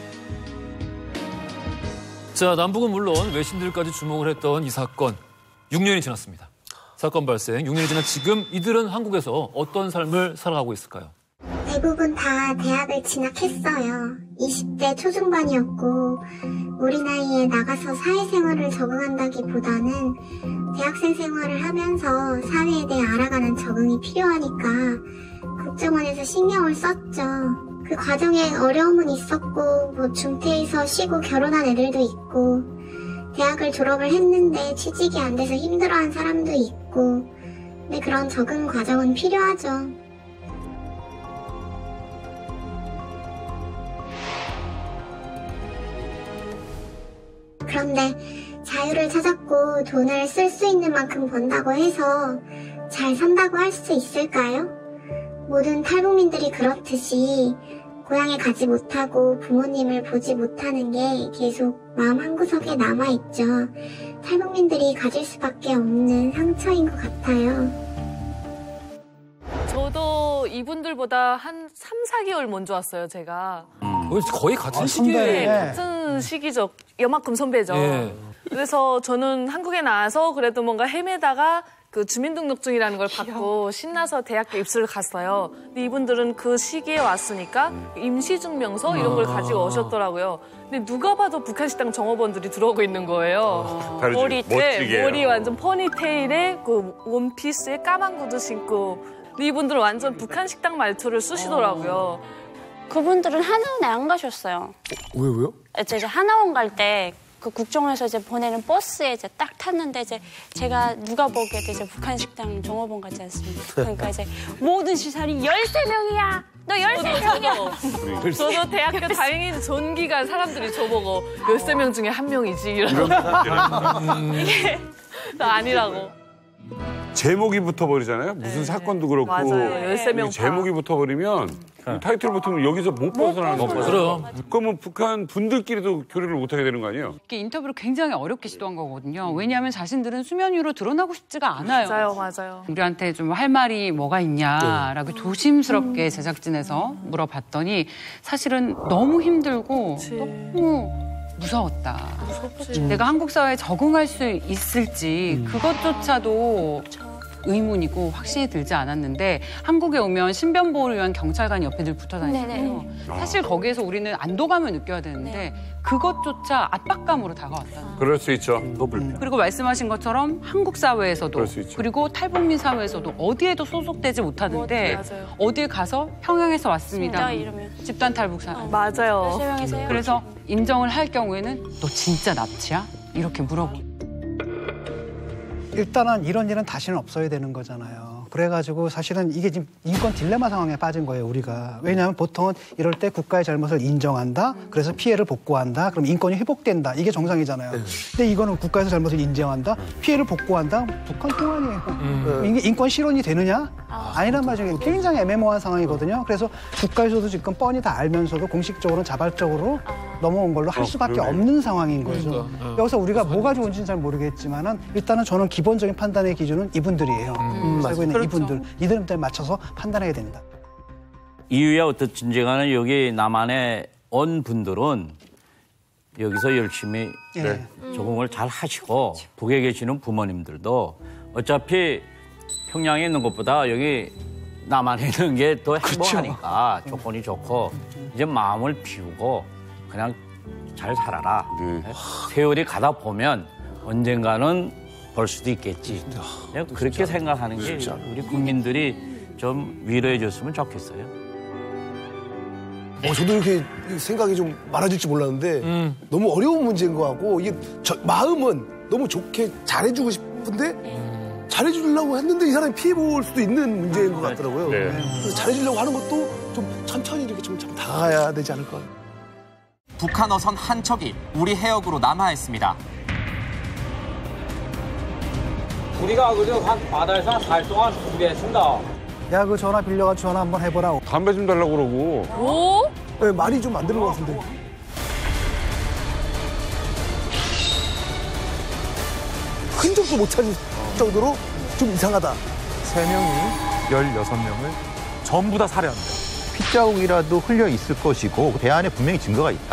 [SPEAKER 3] 자, 남북은 물론 외신들까지 주목을 했던 이 사건 육 년이 지났습니다. 사건 발생 육 년이 지난 지금 이들은 한국에서 어떤 삶을 살아가고 있을까요?
[SPEAKER 1] 대부분 다 대학을 진학했어요. 이십 대 초중반이었고 우리 나이에 나가서 사회생활을 적응한다기보다는 대학생 생활을 하면서 사회에 대해 알아가는 적응이 필요하니까 국정원에서 신경을 썼죠. 그 과정에 어려움은 있었고 뭐 중퇴해서 쉬고 결혼한 애들도 있고 대학을 졸업을 했는데 취직이 안 돼서 힘들어한 사람도 있고 근데 그런 적응 과정은 필요하죠. 그런데 자유를 찾았고 돈을 쓸 수 있는 만큼 번다고 해서 잘 산다고 할 수 있을까요? 모든 탈북민들이 그렇듯이 고향에 가지 못하고 부모님을 보지 못하는 게 계속 마음 한구석에 남아있죠. 탈북민들이 가질 수밖에 없는 상처인 것 같아요.
[SPEAKER 19] 저도 이분들보다 한 삼, 사 개월 먼저 왔어요, 제가.
[SPEAKER 3] 음. 거의 같은
[SPEAKER 19] 아,
[SPEAKER 3] 시기에.
[SPEAKER 19] 네, 같은 시기죠. 요만큼 선배죠.
[SPEAKER 3] 예.
[SPEAKER 19] 그래서 저는 한국에 나와서 그래도 뭔가 헤매다가 그 주민등록증이라는 걸 받고 신나서 대학교 입시를 갔어요. 근데 이분들은 그 시기에 왔으니까 임시증명서 이런 걸 가지고 오셨더라고요. 근데 누가 봐도 북한 식당 종업원들이 들어오고 있는 거예요.
[SPEAKER 4] 다르지.
[SPEAKER 19] 머리,
[SPEAKER 4] 멋지게.
[SPEAKER 19] 네, 머리 완전 퍼니테일에 그 원피스에 까만 구두 신고. 근데 이분들은 완전 북한 식당 말투를 쓰시더라고요.
[SPEAKER 5] 그분들은 하나원에 안 가셨어요.
[SPEAKER 22] 왜, 왜요?
[SPEAKER 5] 이제 하나원 갈 때 그 국정원에서 이제 보내는 버스에 이제 딱 탔는데 이제 제가 누가 보기에도 이제 북한 식당 종업원 같지 않습니까? 그러니까 이제 모든 시설이 열세 명이야. 너 열세 명이야.
[SPEAKER 19] 저도 대학교 다행히 전기간 사람들이 저보고 열세 명 중에 한 명이지 이러는 이게 나 아니라고.
[SPEAKER 4] 제목이 붙어버리잖아요. 무슨 사건도 그렇고.
[SPEAKER 19] 맞아요. 열세 명
[SPEAKER 4] 제목이 붙어버리면 타이틀 붙으면 여기서 못 벗어나는 거예요.
[SPEAKER 3] 그럼.
[SPEAKER 4] 그러면 북한 분들끼리도 교류를 못하게 되는 거 아니에요?
[SPEAKER 21] 이렇게 인터뷰를 굉장히 어렵게 시도한 거거든요. 왜냐하면 자신들은 수면 위로 드러나고 싶지가 않아요.
[SPEAKER 19] 맞아요, 맞아요.
[SPEAKER 21] 우리한테 좀 할 말이 뭐가 있냐라고 조심스럽게 제작진에서 물어봤더니 사실은 너무 힘들고 너무 무서웠다.
[SPEAKER 19] 무섭지.
[SPEAKER 21] 내가 한국 사회에 적응할 수 있을지 그것조차도 의문이고 확신이 들지 않았는데 한국에 오면 신변보호를 위한 경찰관이 옆에 늘 붙어 다니잖아요. 사실 거기에서 우리는 안도감을 느껴야 되는데 그것조차 압박감으로 다가왔다.
[SPEAKER 4] 그럴 수 있죠. 더 불편.
[SPEAKER 21] 그리고 말씀하신 것처럼 한국 사회에서도 그리고 탈북민 사회에서도 어디에도 소속되지 못하는데
[SPEAKER 19] 맞아요.
[SPEAKER 21] 어딜 가서 평양에서 왔습니다. 집단 탈북 사.
[SPEAKER 19] 맞아요.
[SPEAKER 21] 그래서 인정을 할 경우에는 너 진짜 납치야? 이렇게 물어보고.
[SPEAKER 6] 일단은 이런 일은 다시는 없어야 되는 거잖아요. 그래가지고 사실은 이게 지금 인권 딜레마 상황에 빠진 거예요, 우리가. 왜냐하면 보통은 이럴 때 국가의 잘못을 인정한다. 그래서 피해를 복구한다. 그럼 인권이 회복된다. 이게 정상이잖아요. 근데 이거는 국가에서 잘못을 인정한다. 피해를 복구한다. 북한 통화이에요. 음. 이게 인권 실현이 되느냐? 아니란 말이죠. 굉장히 애매모호한 상황이거든요. 그래서 국가에서도 지금 뻔히 다 알면서도 공식적으로 자발적으로 넘어온 걸로 할 수밖에
[SPEAKER 4] 어,
[SPEAKER 6] 없는 상황인 거죠.
[SPEAKER 3] 그러니까. 어.
[SPEAKER 6] 여기서 우리가 뭐가 좋은지는 잘 모르겠지만은 일단은 저는 기본적인 판단의 기준은 이분들이에요. 음, 살고 있는
[SPEAKER 15] 그렇죠.
[SPEAKER 6] 이분들. 이들한테 맞춰서 판단해야 됩니다.
[SPEAKER 15] 이유야 어떻든지 간에 여기 남한에 온 분들은 여기서 열심히
[SPEAKER 6] 네.
[SPEAKER 15] 적응을 잘 하시고 북에 계시는 부모님들도 어차피 평양에 있는 것보다 여기 남한에 있는 게 더 행복하니까 조건이 좋고 이제 마음을 비우고 그냥 잘 살아라.
[SPEAKER 4] 네.
[SPEAKER 15] 세월이 가다 보면 언젠가는 볼 수도 있겠지. 그냥 그렇게 생각하는 게 우리 국민들이 좀 위로해 줬으면 좋겠어요.
[SPEAKER 22] 어, 저도 이렇게 생각이 좀 많아질지 몰랐는데
[SPEAKER 3] 음.
[SPEAKER 22] 너무 어려운 문제인 것 같고 이게 저, 마음은 너무 좋게 잘해주고 싶은데 잘해주려고 했는데 이 사람이 피해 볼 수도 있는 문제인 것 같더라고요.
[SPEAKER 4] 네.
[SPEAKER 22] 그래서 잘해주려고 하는 것도 좀 천천히 이렇게 좀, 좀 다가가야 되지 않을까.
[SPEAKER 11] 북한 어선 한 척이 우리 해역으로 남하했습니다.
[SPEAKER 17] 우리가 그래도 한 바다에서 한 사 일 동안 준비했습니다.
[SPEAKER 6] 야, 그 전화 빌려가지고 전화 한번 해보라.
[SPEAKER 4] 담배 좀 달라고 그러고.
[SPEAKER 19] 오?
[SPEAKER 22] 네, 말이 좀 안 되는 것 같은데. 흔적도 못 찾을 정도로 좀 이상하다.
[SPEAKER 18] 세 명이 열여섯 명을 전부 다 살해합니다.
[SPEAKER 20] 핏자국이라도 흘려 있을 것이고 배 안에 분명히 증거가 있다.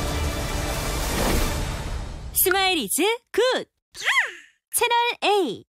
[SPEAKER 25] 스마일이즈 굿! 채널 A